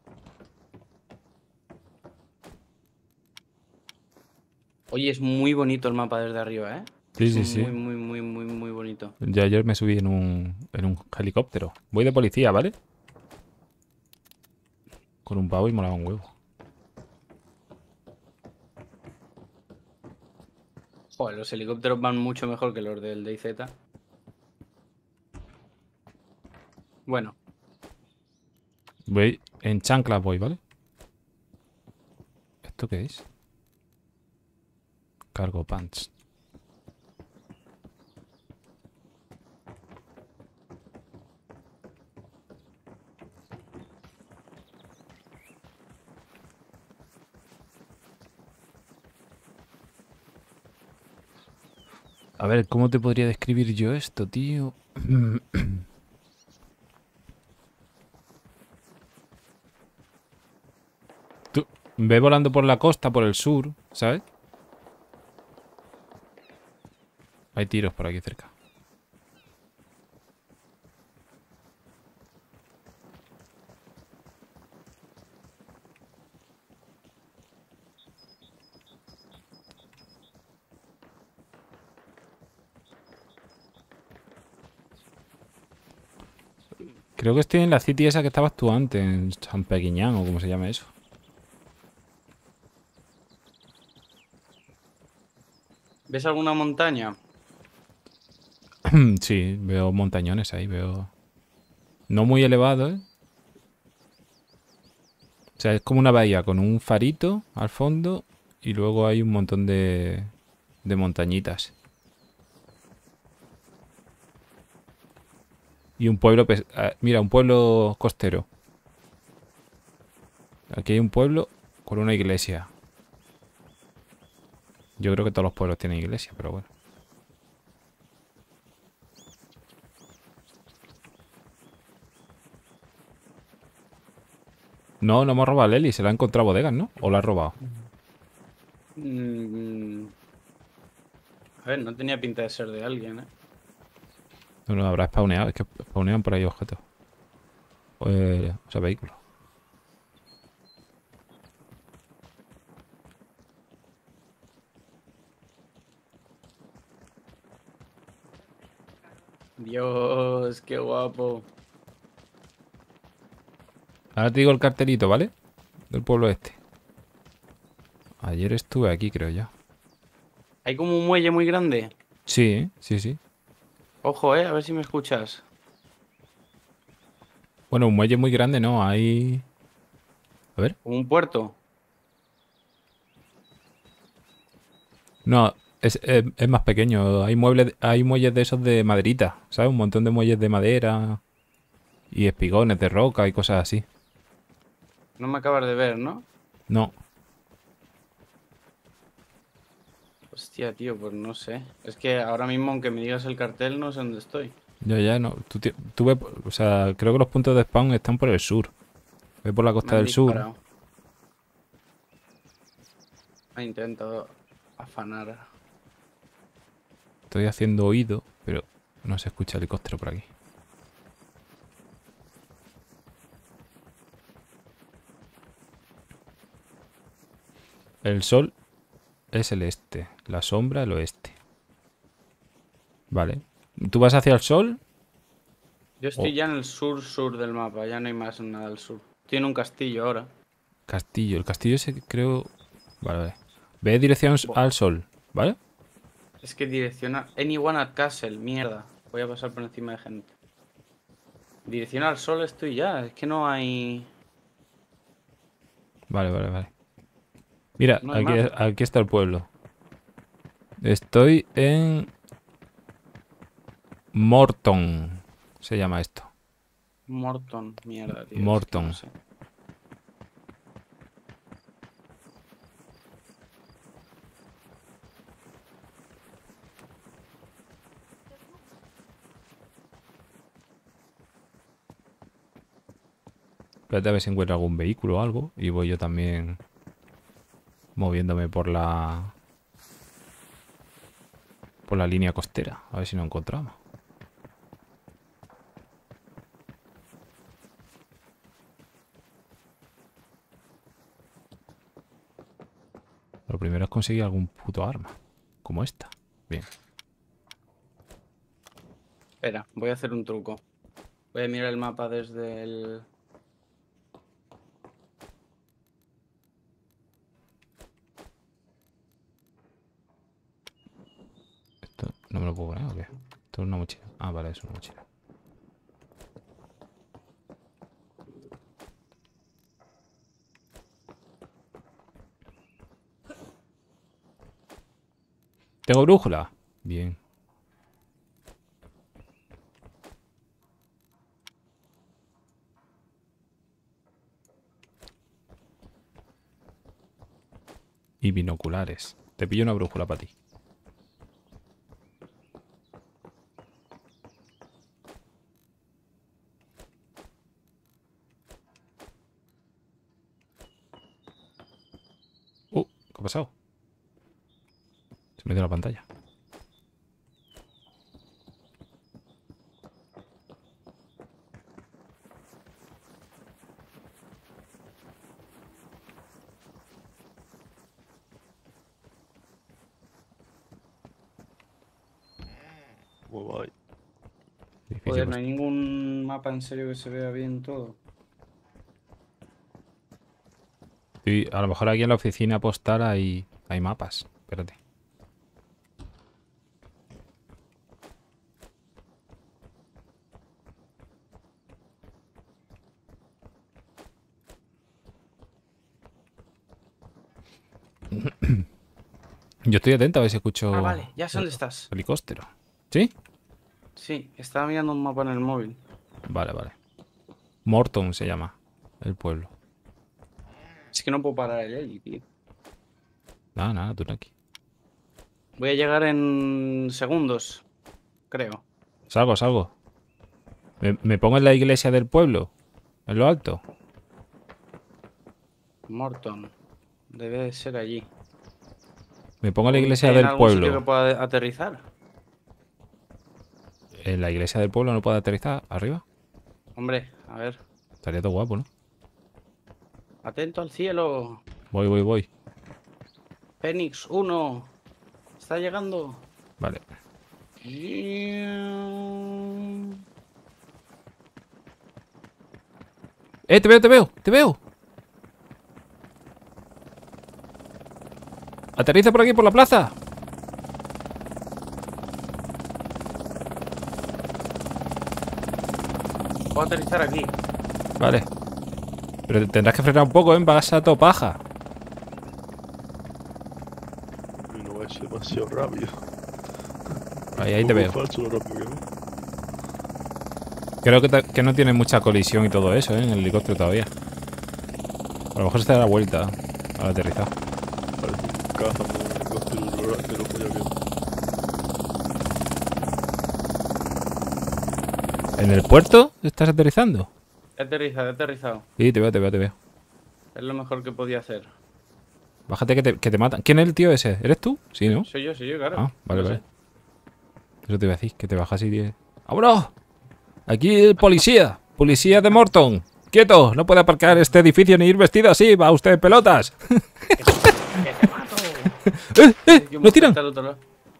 Oye, es muy bonito el mapa desde arriba, ¿eh? Sí. Muy bonito. Yo ayer me subí en un helicóptero. Voy de policía, ¿vale? Con un pavo y molaba un huevo. Joder, los helicópteros van mucho mejor que los del DayZ. Bueno, Voy en chanclas voy, ¿vale? ¿Esto qué es? Cargo pants. A ver, ¿cómo te podría describir yo esto, tío? Tú ve volando por la costa, por el sur, ¿sabes? Hay tiros por aquí cerca. Creo que estoy en la city esa que estabas tú antes, en San Peguiñán o como se llama eso. ¿Ves alguna montaña? Sí, veo montañones ahí, veo... No muy elevado, ¿eh? O sea, es como una bahía con un farito al fondo y luego hay un montón de montañitas. Y un pueblo... Mira, un pueblo costero. Aquí hay un pueblo con una iglesia. Yo creo que todos los pueblos tienen iglesia, pero bueno. No, no hemos robado a Lely, se la ha encontrado bodegas, ¿no? ¿O la ha robado? Mm, A ver, no tenía pinta de ser de alguien, ¿eh? No, no, habrá spawneado, es que spawnean por ahí objetos. O sea, vehículos. Dios, qué guapo. Ahora te digo el cartelito, ¿vale? Del pueblo este. Ayer estuve aquí, creo yo. Hay como un muelle muy grande. Sí, sí, sí. Ojo, a ver si me escuchas. Bueno, un muelle muy grande, ¿no? Hay... A ver. Como un puerto. No, es más pequeño. Hay muelles de esos de maderita, ¿sabes? Un montón de muelles de madera y espigones de roca y cosas así. No me acabas de ver, ¿no? No, Hostia, tío, pues no sé. Es que ahora mismo, aunque me digas el cartel, no sé dónde estoy. yo ya no. O sea, creo que los puntos de spawn están por el sur. Ve por la Me costa han del sur. disparado. Ha intentado afanar. Estoy haciendo oído, pero no se escucha helicóptero por aquí. El sol es el este, la sombra el oeste. Vale. ¿Tú vas hacia el sol? Yo estoy Oh. ya en el sur-sur del mapa, ya no hay más nada al sur. Tiene un castillo ahora. Castillo. El castillo ese creo... Vale, vale. Ve dirección al sol, ¿vale? Es que direcciona... Anyone at Castle, mierda. Voy a pasar por encima de gente. Dirección al sol estoy ya, es que no hay... Vale, vale, vale. Mira, No hay más. aquí está el pueblo. Estoy en... Morton. Se llama esto. Morton, mierda, tío. Morton. Es que no sé. Espérate a ver si encuentro algún vehículo o algo. Y voy yo también moviéndome por la... Por la línea costera. A ver si nos encontramos. Lo primero es conseguir algún puto arma. Como esta. Bien. Espera, voy a hacer un truco. Voy a mirar el mapa desde el... Esto no me lo puedo poner, ¿o qué? Esto es una mochila. Ah, vale, es una mochila. ¿Tengo brújula? Bien. Y binoculares. Te pillo una brújula para ti. ¿Qué ha pasado? Se me dio la pantalla. Muy guay. Difícil, Joder, no pues. hay ningún mapa en serio que se vea bien todo. Y a lo mejor aquí en la oficina postal hay mapas. Espérate. Yo estoy atento a ver si escucho... Ah, vale, ya sé dónde estás. Helicóptero. ¿Sí? Sí, estaba mirando un mapa en el móvil. Vale, vale. Morton se llama el pueblo. Es que no puedo parar el heli, tío. Nada, nada, tú aquí. Voy a llegar en segundos, creo. Salgo, salgo. ¿Me pongo en la iglesia del pueblo? En lo alto. Morton. Debe de ser allí. Me pongo en la iglesia ¿En del algún sitio que pueblo. pueda aterrizar? ¿En la iglesia del pueblo no puedo aterrizar? ¿Arriba? Hombre, a ver. Estaría todo guapo, ¿no? Atento al cielo. Voy, voy, voy. Fénix 1. Está llegando. Vale. Te veo, te veo, te veo. Aterriza por aquí, por la plaza. Puedo aterrizar aquí. Vale. Pero tendrás que frenar un poco, ¿eh? Vas a toda paja. Y no es demasiado rápido. Ahí te veo. Falso lo rápido que voy. Creo que no tiene mucha colisión y todo eso, ¿eh? En el helicóptero todavía. A lo mejor se da la vuelta al aterrizar. Parece un caza, un helicóptero de los avión. ¿En el puerto estás aterrizando? He aterrizado, he aterrizado. Sí, te veo, te veo, te veo. Es lo mejor que podía hacer. Bájate que te matan. ¿Quién es el tío ese? ¿Eres tú? Sí, ¿no? Soy yo, claro. Ah, vale, No vale. sé. Eso te iba a decir, que te bajas y... ¡Vámonos! Aquí el policía. Policía de Morton. ¡Quieto! No puede aparcar este edificio ni ir vestido así. Va usted en pelotas. ¡Que te mato! Yo me ¡Nos tiran! salté al otro lado.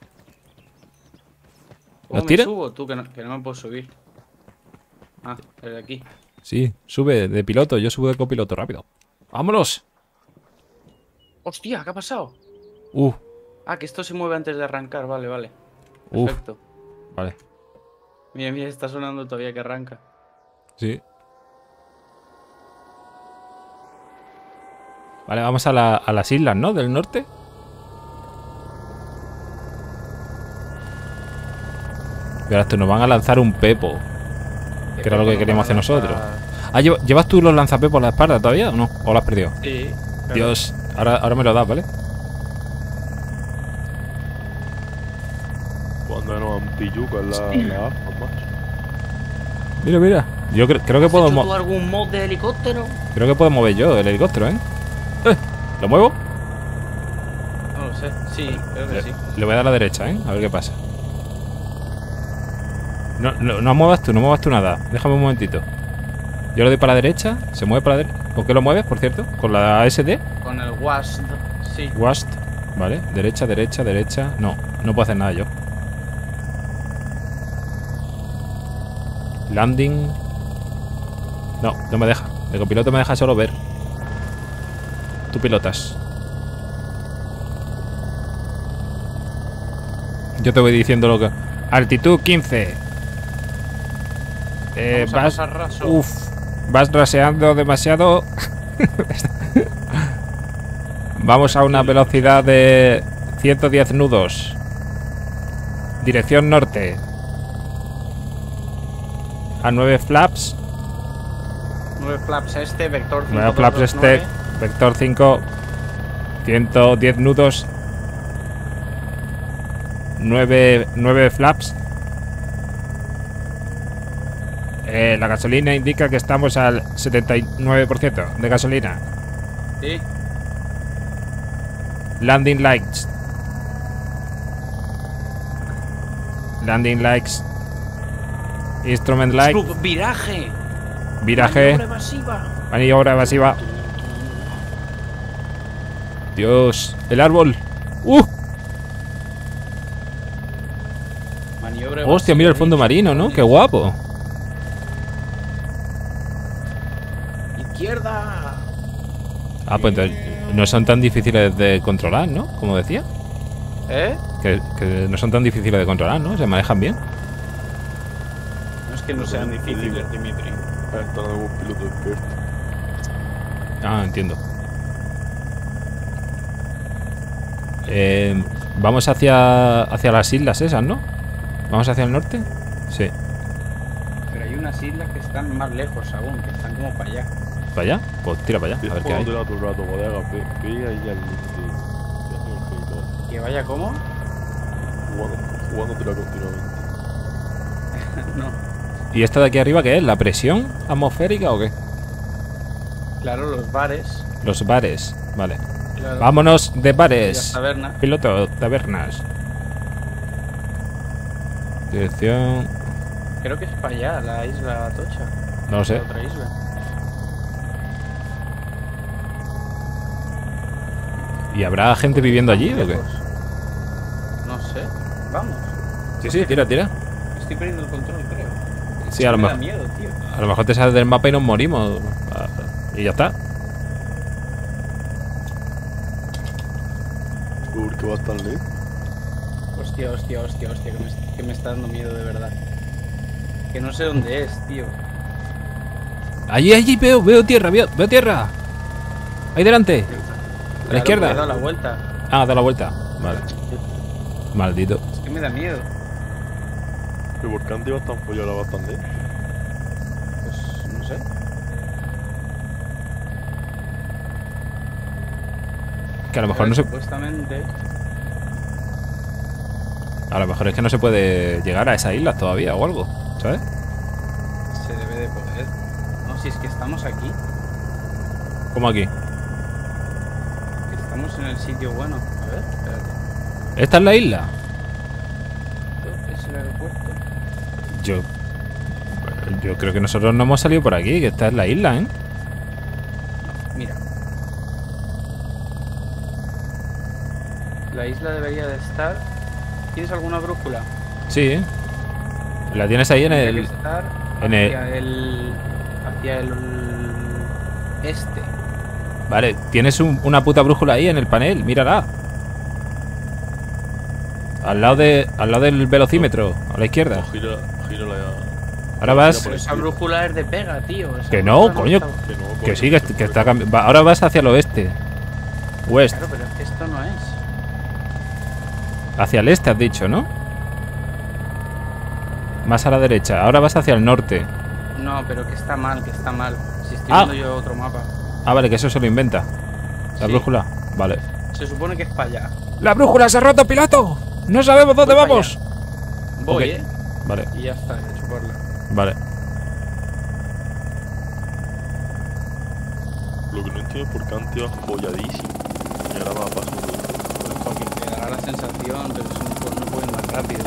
¿Cómo ¿Nos me tiran? subo? Tú, que no me puedo subir. Ah, desde aquí. Sí, sube de piloto. Yo subo de copiloto, rápido. ¡Vámonos! ¡Hostia! ¿Qué ha pasado? ¡Uh! Ah, que esto se mueve antes de arrancar. Vale, vale. ¡Uf! Perfecto. Vale. Mira, mira, está sonando todavía que arranca. Sí. Vale, vamos a las islas, ¿no? Del norte. Verás, tú nos van a lanzar un pepo. Que era lo que queríamos hacer nosotros. Ah, ¿llevas tú los lanzapepos en la espalda todavía o no? ¿O lo has perdido? Sí. Claro. Dios, ahora me lo das, ¿vale? Cuando no han pilluca en la aspa, macho. Mira, mira. Yo creo que ¿Has puedo hecho tú algún mod de helicóptero? creo que puedo mover yo el helicóptero, ¿eh? ¿Lo muevo? No lo sé. Sí, creo que sí. Le voy a dar a la derecha, ¿eh? A ver qué pasa. No muevas tú nada. Déjame un momentito. Yo le doy para la derecha. Se mueve para la derecha. ¿Con qué lo mueves, por cierto? ¿Con la SD? Con el WASD. Sí. WASD. Vale. Derecha, derecha, derecha. No puedo hacer nada yo. Landing. No me deja. El copiloto me deja solo ver. Tú pilotas. Yo te voy diciendo lo que... Altitud 15. Vamos a pasar raso. Vas raseando demasiado. Vamos a una velocidad de 110 nudos. Dirección norte. A 9 flaps. 9 flaps este, vector 5. 9 flaps este. Vector 5. 110 nudos. 9 flaps. La gasolina indica que estamos al 79% de gasolina. Sí. Landing lights. Landing lights. Instrument light. Viraje. Viraje. Maniobra evasiva. Maniobra evasiva. Dios. El árbol. Maniobra Hostia, mira el fondo marino, ¿no? Qué guapo. Izquierda. Ah, pues entonces no son tan difíciles de controlar, ¿no? Como decía. ¿Eh? Que no son tan difíciles de controlar, ¿no? Se manejan bien. No es que no sean difíciles, Dimitri. Están algún piloto experto. Ah, entiendo. Vamos hacia las islas esas, ¿no? ¿Vamos hacia el norte? Sí. Pero hay unas islas que están más lejos aún, que están como para allá. ¿Para allá? Pues tira para allá, a ver qué hay. Jugando todo el rato, bodega, ve ahí al límite. ¿Que vaya cómo? Jugándotela continuamente. No. ¿Y esta de aquí arriba qué es? ¿La presión atmosférica o qué? Claro, los bares. Los bares, vale. Claro. Vámonos de Y las bares. tabernas. Piloto, tabernas. Dirección... Creo que es para allá, la isla Tocha. No lo sé. La otra isla. ¿Y habrá gente viviendo allí o qué? Lejos. No sé. Vamos. Sí, tira. Estoy perdiendo el control, creo. Sí, a lo Me da mejor. miedo, tío. A lo mejor te sales del mapa y nos morimos. Y ya está. ¿Por qué vas tan lejos? Hostia, que me está dando miedo de verdad. Que no sé dónde es, tío. Allí veo tierra, veo tierra. Ahí delante. A la izquierda. He dado la vuelta. Ah, da la vuelta. Vale. Maldito. Es que me da miedo. ¿Pero por qué antes ibas tan follado ahora vas tan lejos? Pues no sé. Que a lo mejor no se... Supuestamente. A lo mejor es que no se puede llegar a esa isla todavía o algo, ¿sabes? Se debe de poder. No, si es que estamos aquí. Como aquí. Que estamos en el sitio bueno. A ver, espérate. ¿Esta es la isla? ¿Esto es el aeropuerto? Yo creo que nosotros no hemos salido por aquí, que esta es la isla, ¿eh? No, mira. La isla debería de estar... ¿Tienes alguna brújula? Sí. La tienes ahí en Tendría el... que estar en hacia el este. Vale, tienes una puta brújula ahí en el panel, mírala. Al lado del velocímetro, a la izquierda. No, gírala ya. Ahora vas... Pero esa brújula es de pega, tío. Esa Que no, brújula coño. está- Que no, Que coño, sí, que está cambiando. Ahora vas hacia el oeste. West. Claro, pero es que esto no es. Hacia el este has dicho, ¿no? Más a la derecha. Ahora vas hacia el norte. No, pero que está mal, Si estoy Ah. viendo yo otro mapa. Ah, vale, que eso se lo inventa. La Sí. brújula. Vale. Se supone que es para allá. ¡La brújula se ha roto, piloto! ¡No sabemos dónde Voy para vamos! Voy, Ok. ¿eh? Vale, Y ya está, a chuparla. vale. Lo que no entiendo es por qué antes ibas folladísimo. Y ahora va a pasar. Porque te dará la sensación, pero eso no puede ir más rápido.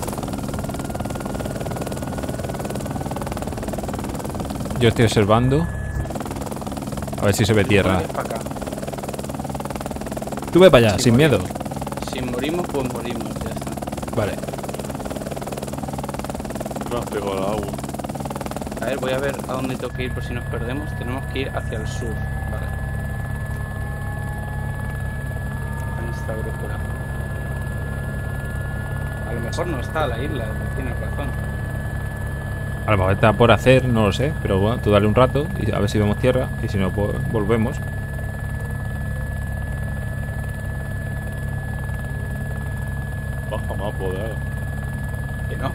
Yo estoy observando. A ver si se ve tierra. Se supone que es para acá. Tú ve para allá, Si sin miedo. morimos- Si morimos, pues morimos, ya está. Vale. Me has pegado al agua. A ver, voy a ver a dónde tengo que ir por si nos perdemos. Tenemos que ir hacia el sur. Vale. En esta brújula. A lo mejor no está la isla, tienes razón. A lo mejor está por hacer, no lo sé. Pero bueno, tú dale un rato y a ver si vemos tierra. Y si no, pues volvemos. Baja más, bodega. Que no.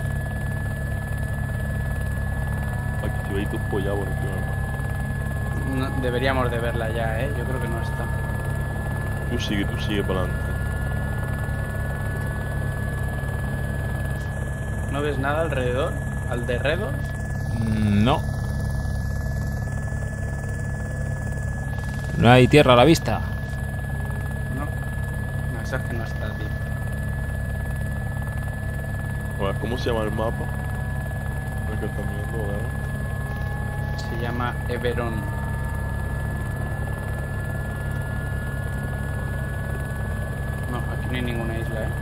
Activé tu follado por el primer mapa. No, deberíamos de verla ya, ¿eh? Yo creo que no está. Tú sigue para adelante. ¿No ves nada alrededor? ¿Al derredor? No. No hay tierra a la vista. No. No, esa es que no está, tío. A ver, ¿cómo se llama el mapa? El que están viendo, bodega. Se llama Everon. No, aquí no hay ninguna isla, ¿eh?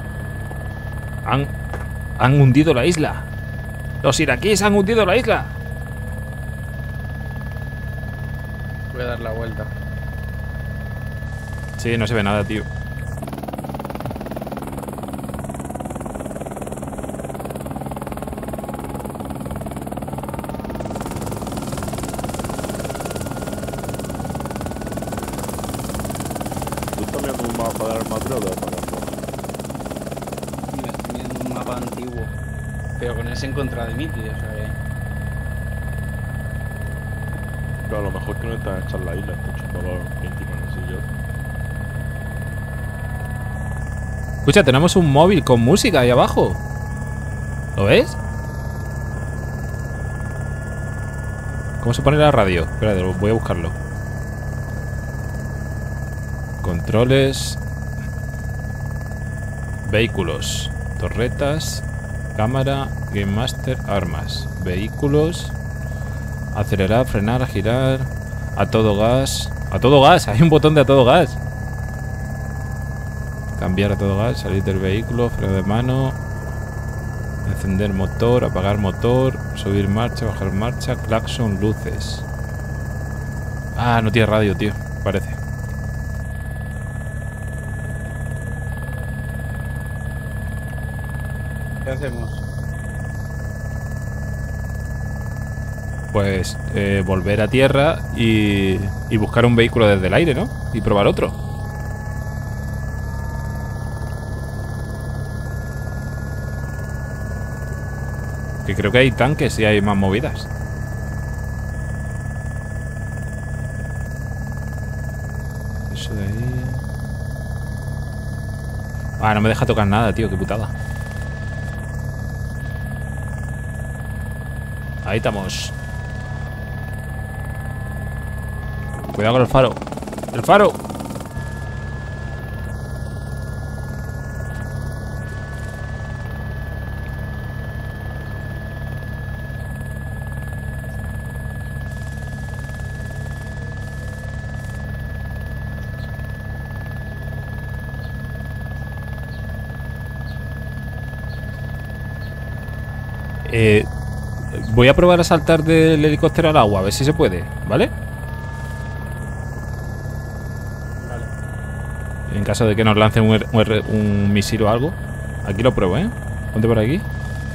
Han hundido la isla. Los iraquíes han hundido la isla. Voy a dar la vuelta. Sí, no se ve nada, tío. Tú estás mirando un mapa de armas madrugada para Mira, estoy mirando un mapa antiguo. Pero con ese en contra de mí, tío, o sea que... Pero a lo mejor que no están hechas la isla, está echando los íntimos en el sillón. Escucha, tenemos un móvil con música ahí abajo. ¿Lo ves? ¿Cómo se pone la radio? Espera, voy a buscarlo. Controles. Vehículos. Torretas. Cámara. Game Master. Armas. Vehículos. Acelerar, frenar, girar. A todo gas. A todo gas. Hay un botón de a todo gas. Cambiar a todo gas. Salir del vehículo. Freno de mano. Encender motor. Apagar motor. Subir marcha. Bajar marcha. Claxon. Luces. Ah, no tiene radio, tío. Parece. ¿Qué hacemos? Pues volver a tierra y buscar un vehículo desde el aire, ¿no? Y probar otro. Que creo que hay tanques y hay más movidas. Eso de ahí... Ah, no me deja tocar nada, tío, qué putada. Ahí estamos. Cuidado con el faro. ¡El faro! Voy a probar a saltar del helicóptero al agua, a ver si se puede, ¿vale? Vale. En caso de que nos lancen un misil o algo. Aquí lo pruebo, ¿eh? Ponte por aquí.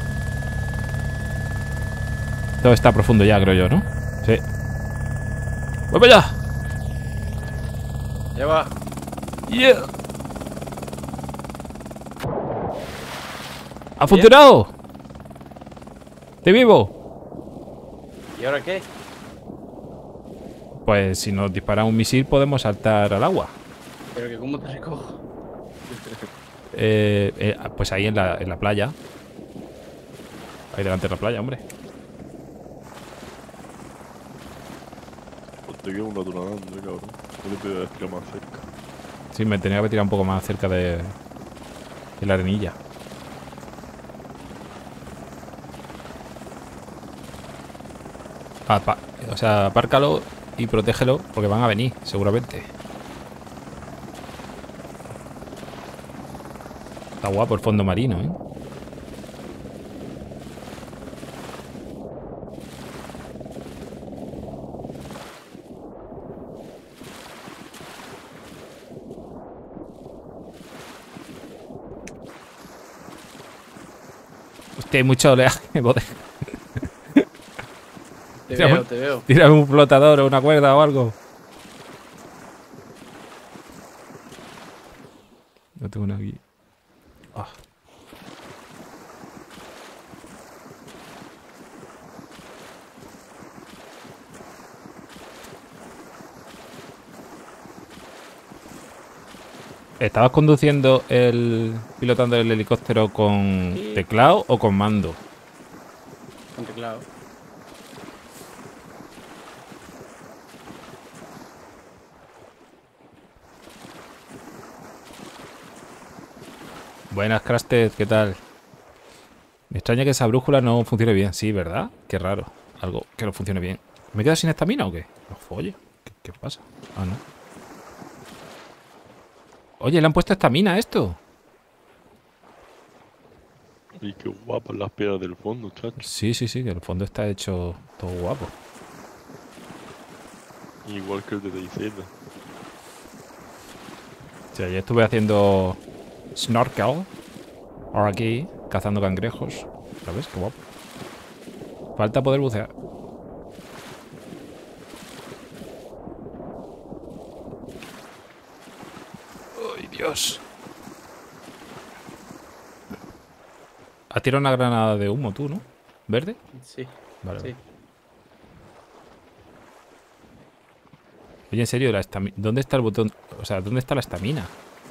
Todo está profundo ya, creo yo, ¿no? Sí. ¡Voy para allá! Ya va. ¡Yeah! ¡Ha funcionado! ¡Estoy vivo! ¿Y ahora qué? Pues si nos dispara un misil podemos saltar al agua. ¿Pero que cómo te recojo? Pues ahí en la playa. Ahí delante de la playa, hombre. Pues te queda uno nadando, cabrón. No te voy a tirar más cerca. Sí, me tenía que tirar un poco más cerca de la arenilla. O sea, apárcalo y protégelo porque van a venir, seguramente. Está guapo el fondo marino, ¿eh? Hostia, hay mucho oleaje, bote. Te veo, te veo. Tírame un flotador o una cuerda o algo. No tengo una aquí. Ah. ¿Estabas conduciendo pilotando el helicóptero con Sí. teclado o con mando? Con teclado. Buenas, Crasted, ¿qué tal? Me extraña que esa brújula no funcione bien. Sí, ¿verdad? Qué raro. Algo que no funcione bien. ¿Me quedo sin estamina o qué? No folle. ¿Qué pasa? Ah, no. Oye, le han puesto estamina a esto. Y qué guapas las piedras del fondo, chacho. Sí, sí, sí, que el fondo está hecho todo guapo. Igual que el de DayZ. O sea, ya estuve haciendo snorkel. Ahora aquí, cazando cangrejos. ¿Sabes? Qué guapo. Falta poder bucear. ¡Ay, Dios! Has tirado una granada de humo tú, ¿no? ¿Verde? Sí, Vale. sí. Vale. Oye, en serio, ¿dónde está el botón? O sea, ¿dónde está la estamina?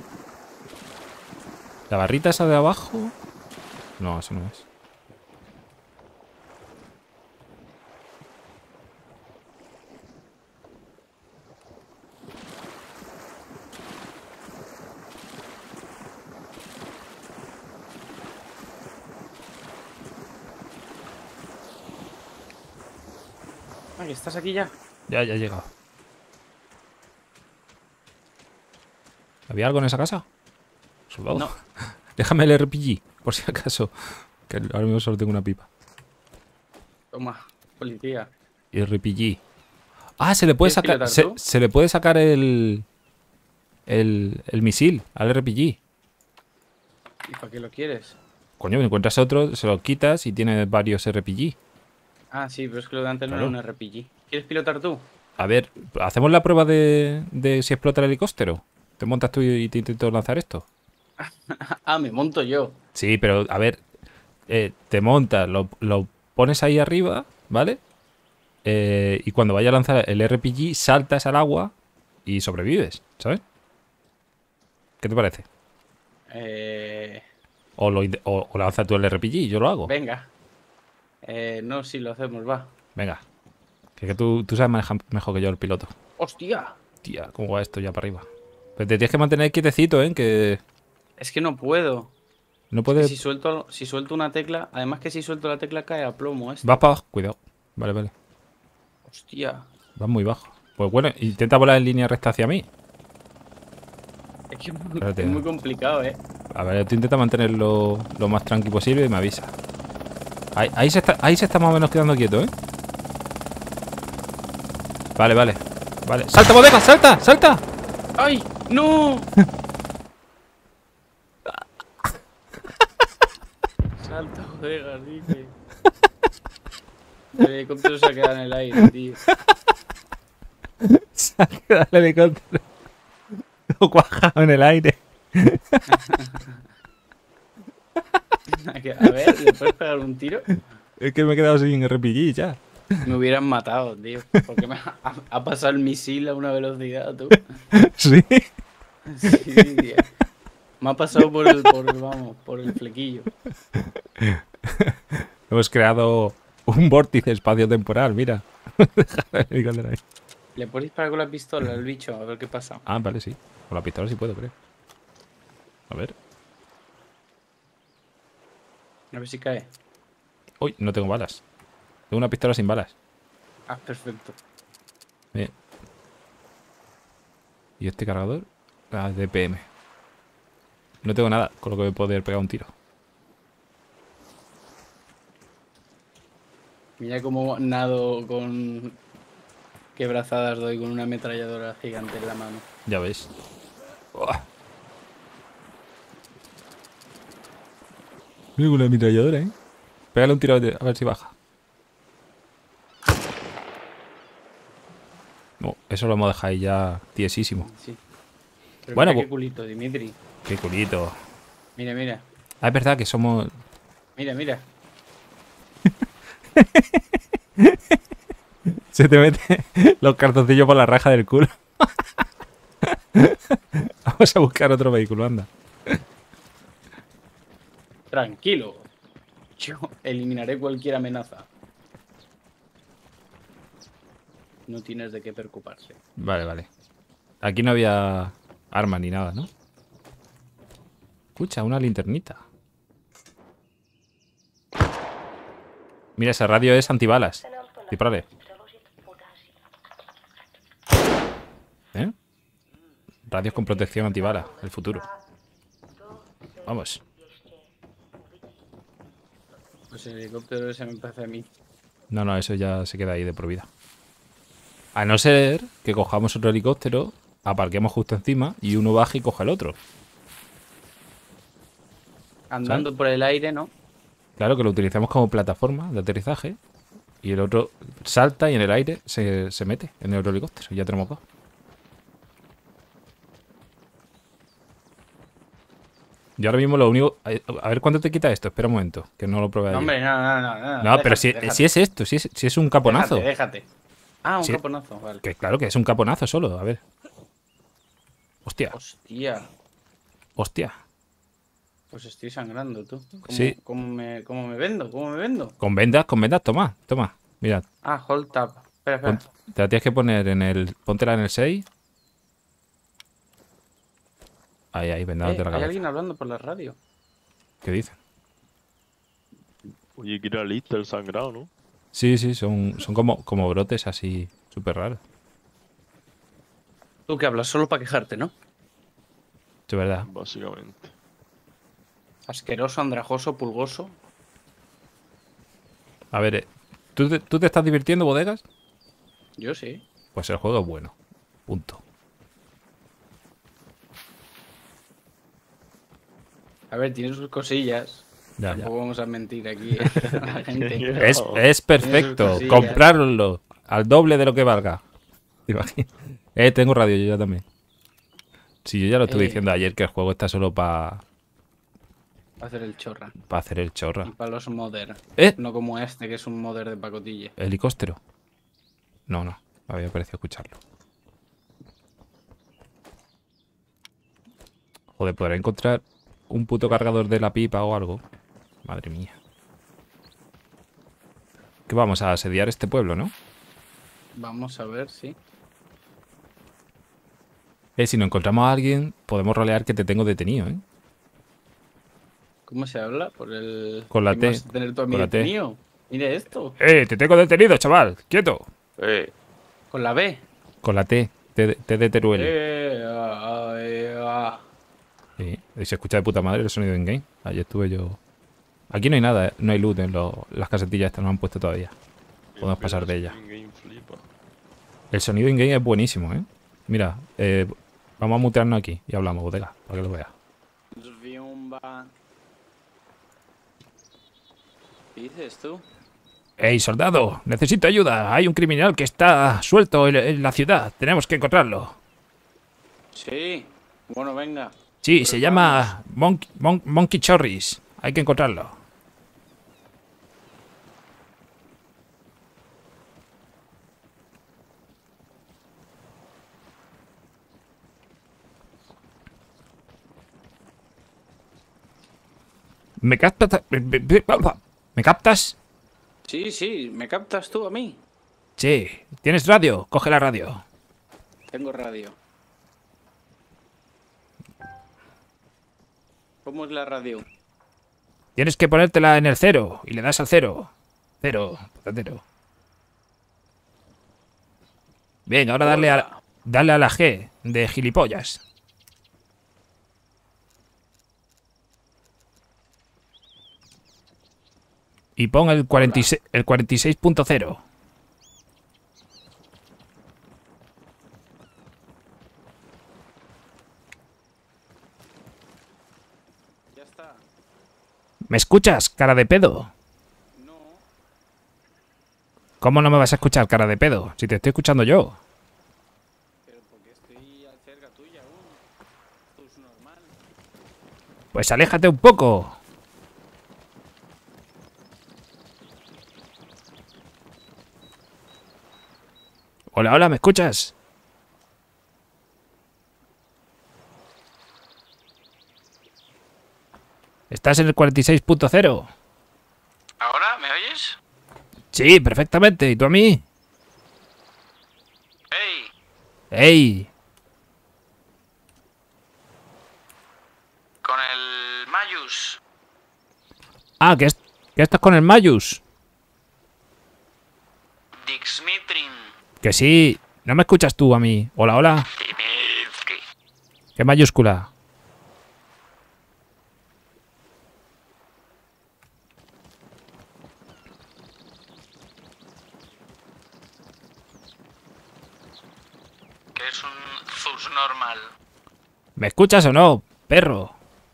¿La barrita esa de abajo? No, eso no es. Ah, que estás aquí ya. Ya he llegado. ¿Había algo en esa casa? Soldado. No. Déjame el RPG, por si acaso. Que ahora mismo solo tengo una pipa. Toma, policía. Y RPG. Ah, se le puede ¿Quieres sacar. pilotar Se, tú? se le puede sacar el misil al RPG. ¿Y para qué lo quieres? Coño, encuentras otro, se lo quitas y tiene varios RPG. Ah, sí, pero es que lo de antes Claro. no era un RPG. ¿Quieres pilotar tú? A ver, ¿hacemos la prueba de si explota el helicóptero? ¿Te montas tú y te intento lanzar esto? Ah, me monto yo. Sí, pero a ver, te montas, lo pones ahí arriba, ¿vale? Y cuando vaya a lanzar el RPG, saltas al agua y sobrevives, ¿sabes? ¿Qué te parece? O lanza tú el RPG y yo lo hago. Venga. No, sí, lo hacemos, va. Venga. Que tú sabes manejar mejor que yo el piloto. ¡Hostia! Tía, ¿cómo va esto ya para arriba? Pero te tienes que mantener quietecito, ¿eh? Que Es que no puedo. no Que puedes... si suelto una tecla, además que si suelto la tecla cae a plomo esto. Vas para abajo. Cuidado. Vale, vale. Hostia. Vas muy bajo. Pues bueno, intenta volar en línea recta hacia mí. Es que Espérate. es muy complicado, A ver, tú intenta mantenerlo lo más tranqui posible y me avisa. Ahí se está más o menos quedando quieto, ¿eh? Vale, vale. Vale. ¡Salta, bodega! ¡Salta! ¡Salta! ¡Ay! ¡No! Salta, joder, dice. El helicóptero se ha quedado en el aire, tío. Se ha quedado el helicóptero cuajado en el aire. A ver, ¿le puedes pegar un tiro? Es que me he quedado sin RPG ya. Me hubieran matado, tío. Porque ha pasado el misil a una velocidad, tú. Sí. Sí, tío. Me ha pasado por el flequillo. Hemos creado un vórtice espacio-temporal, mira. Deja el helicóptero ahí. Le puedes disparar con la pistola al bicho, a ver qué pasa. Ah, vale, sí. Con la pistola sí puedo, creo. A ver. A ver si cae. Uy, no tengo balas. Tengo una pistola sin balas. Ah, perfecto. Bien. ¿Y este cargador? Ah, DPM. No tengo nada con lo que voy a poder pegar un tiro. Mira cómo nado con... Qué brazadas doy con una ametralladora gigante en la mano. Ya ves. Uah. Mira con la ametralladora, ¿eh? Pégale un tiro a ver si baja. No, eso lo hemos dejado ahí ya tiesísimo. Sí. Pero Bueno, mira qué culito, Dimitri. Qué culito. Mira, mira. Ah, es verdad que somos... Mira, mira. Se te mete los cartoncillos por la raja del culo. Vamos a buscar otro vehículo, anda. Tranquilo. Yo eliminaré cualquier amenaza. No tienes de qué preocuparse. Vale, vale. Aquí no había armas ni nada, ¿no? Escucha, una linternita. Mira, esa radio es antibalas. Dispárale. ¿Eh? Radios con protección antibalas, el futuro. Vamos. Pues el helicóptero ese me parece a mí. No, no, eso ya se queda ahí de por vida. A no ser que cojamos otro helicóptero, aparquemos justo encima y uno baje y coja el otro. Andando por el aire, ¿no? Claro, que lo utilicemos como plataforma de aterrizaje y el otro salta y en el aire se mete en el otro helicóptero. Y ya tenemos dos. Yo ahora mismo lo único... A ver cuánto te quita esto. Espera un momento, que no lo probé No, ayer. hombre, no. No, pero déjate, si es esto, si es un caponazo. Déjate. Ah, un Sí. caponazo, vale. Que claro que es un caponazo solo, a ver. Hostia, Hostia, hostia. pues estoy sangrando, tú. Sí. ¿Cómo me vendo? ¿Cómo me vendo? Con vendas, toma. Mira, Ah, hold tab. Espera. te la tienes que poner en el... Póntela en el 6. Ahí, vendándote la Hay cabeza. alguien hablando por la radio. ¿Qué dicen? Oye, que era lista el sangrado, ¿no? Sí, son como brotes así súper raros. Tú que hablas solo para quejarte, ¿no? Es verdad. Básicamente. Asqueroso, andrajoso, pulgoso. A ver, ¿tú te estás divirtiendo, bodegas? Yo sí. Pues el juego es bueno. Punto. A ver, tiene sus cosillas. Ya. Tampoco vamos a mentir aquí a la gente. Es perfecto. cosillas. Comprarlo al doble de lo que valga. ¿Te imaginas? Tengo radio yo ya también. Sí, yo ya lo estuve diciendo ayer que el juego está solo para Hacer el chorra. hacer el chorra. Y para los modder. ¿Eh? No como este, que es un modder de pacotilla. ¿Helicóptero? No, me había parecido escucharlo. Joder, ¿podrá encontrar un puto cargador de la pipa o algo? Madre mía. ¿Qué vamos a asediar este pueblo, no? Vamos a ver, sí. Si no encontramos a alguien, podemos rolear que te tengo detenido, ¿eh? ¿Cómo se habla? Por el... Con la ¿Qué T. vas a tener tú a mí Con la T. detenido? Mira esto. Te tengo detenido, chaval. Quieto. Con la B. Con la T. T de Teruel. Sí, y se escucha de puta madre el sonido in-game. Ayer estuve yo... Aquí no hay nada, no hay loot en las casetillas estas, no han puesto todavía. Podemos pasar de ellas. El sonido in-game es buenísimo, ¿eh? Mira, vamos a mutearnos aquí y hablamos, bodega, para que lo veas. ¿Qué dices tú? ¡Ey, soldado! Necesito ayuda. Hay un criminal que está suelto en la ciudad. Tenemos que encontrarlo. Sí. Bueno, venga. Sí, se llama Monkey Chorris. Hay que encontrarlo. ¿Me captas? ¿Me captas? Sí, ¿me captas tú a mí? Sí. ¿Tienes radio? Coge la radio. Tengo radio. ¿Cómo es la radio? Tienes que ponértela en el 0 y le das al 0. 0, patatero. Bien, ahora dale a la G de gilipollas. Y pon el 46.0. Ya está. ¿Me escuchas, cara de pedo? No. ¿Cómo no me vas a escuchar, cara de pedo? Si te estoy escuchando yo. Pero porque estoy cerca tuya aún. Esto es normal. Pues aléjate un poco. Hola, ¿me escuchas? ¿Estás en el 46.0? ¿Ahora me oyes? Sí, perfectamente. ¿Y tú a mí? ¡Ey! ¡Ey! Con el Mayus. Ah, ¿qué estás con el Mayus? Dixmitrin. Que sí. ¿No me escuchas tú a mí? Hola. Dimitri. ¿Qué mayúscula? Que es un zus normal. ¿Me escuchas o no, perro?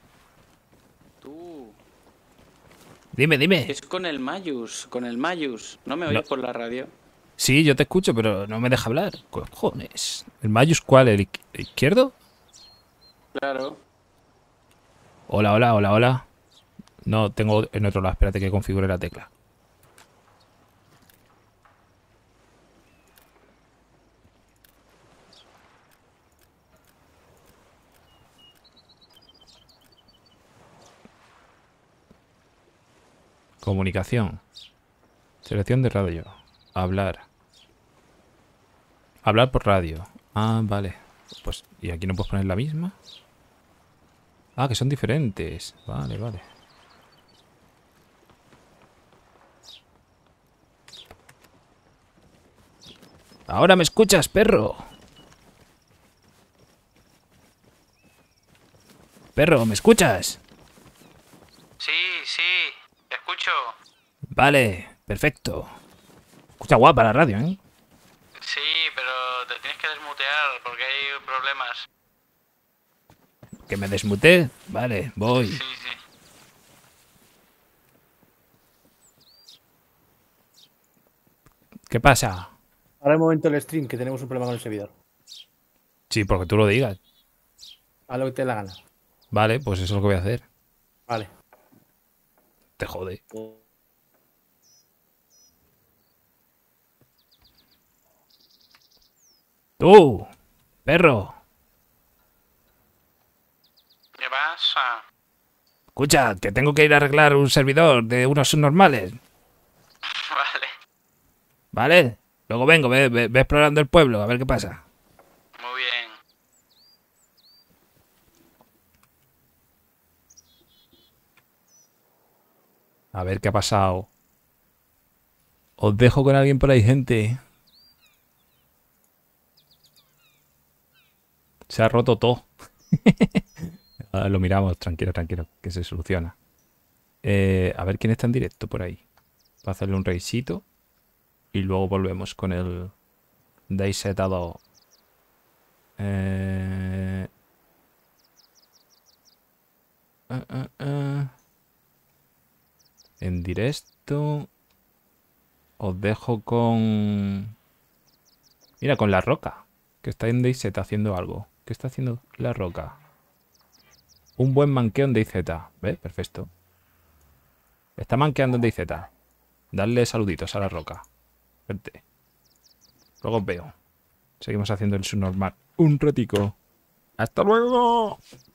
Tú. Dime. Es con el Mayus. Con el Mayus. ¿No me oyes No. por la radio? Sí, yo te escucho, pero no me deja hablar. Cojones. ¿El Mayus cuál? ¿El izquierdo? Claro. Hola, hola, hola, hola. No, tengo en otro lado. Espérate que configure la tecla. Comunicación. Selección de radio. Hablar. Hablar por radio. Ah, vale. Pues, ¿y aquí no puedes poner la misma? Ah, que son diferentes. Vale, vale. Ahora me escuchas, perro. Perro, ¿me escuchas? Sí, sí, te escucho. Vale, perfecto. Escucha guapa la radio, ¿eh? Sí, pero te tienes que desmutear porque hay problemas. ¿Que me desmuté? Vale, voy. Sí, sí. ¿Qué pasa? Ahora el momento del stream, que tenemos un problema con el servidor. Sí, porque tú lo digas. Haz lo que te dé la gana. Vale, pues eso es lo que voy a hacer. Vale. Te jode. ¡Tú! ¡Perro! ¿Qué pasa? Escucha, que tengo que ir a arreglar un servidor de unos subnormales. Vale, ¿Vale? Luego vengo, ve explorando el pueblo, a ver qué pasa. muy bien. A ver qué ha pasado. Os dejo con alguien por ahí, gente. Se ha roto todo. Ahora lo miramos, tranquilo, tranquilo, que se soluciona. A ver quién está en directo por ahí. Para hacerle un reisito. Y luego volvemos con el Daysetado. En directo. Os dejo con... Mira, con la roca. Que está en DayZ haciendo algo. ¿Qué está haciendo la roca? Un buen manqueo en DayZ. ¿Ves? Perfecto. Está manqueando en DayZ. Darle saluditos a la roca. Vente. Luego os veo. Seguimos haciendo el subnormal un ratico. ¡Hasta luego!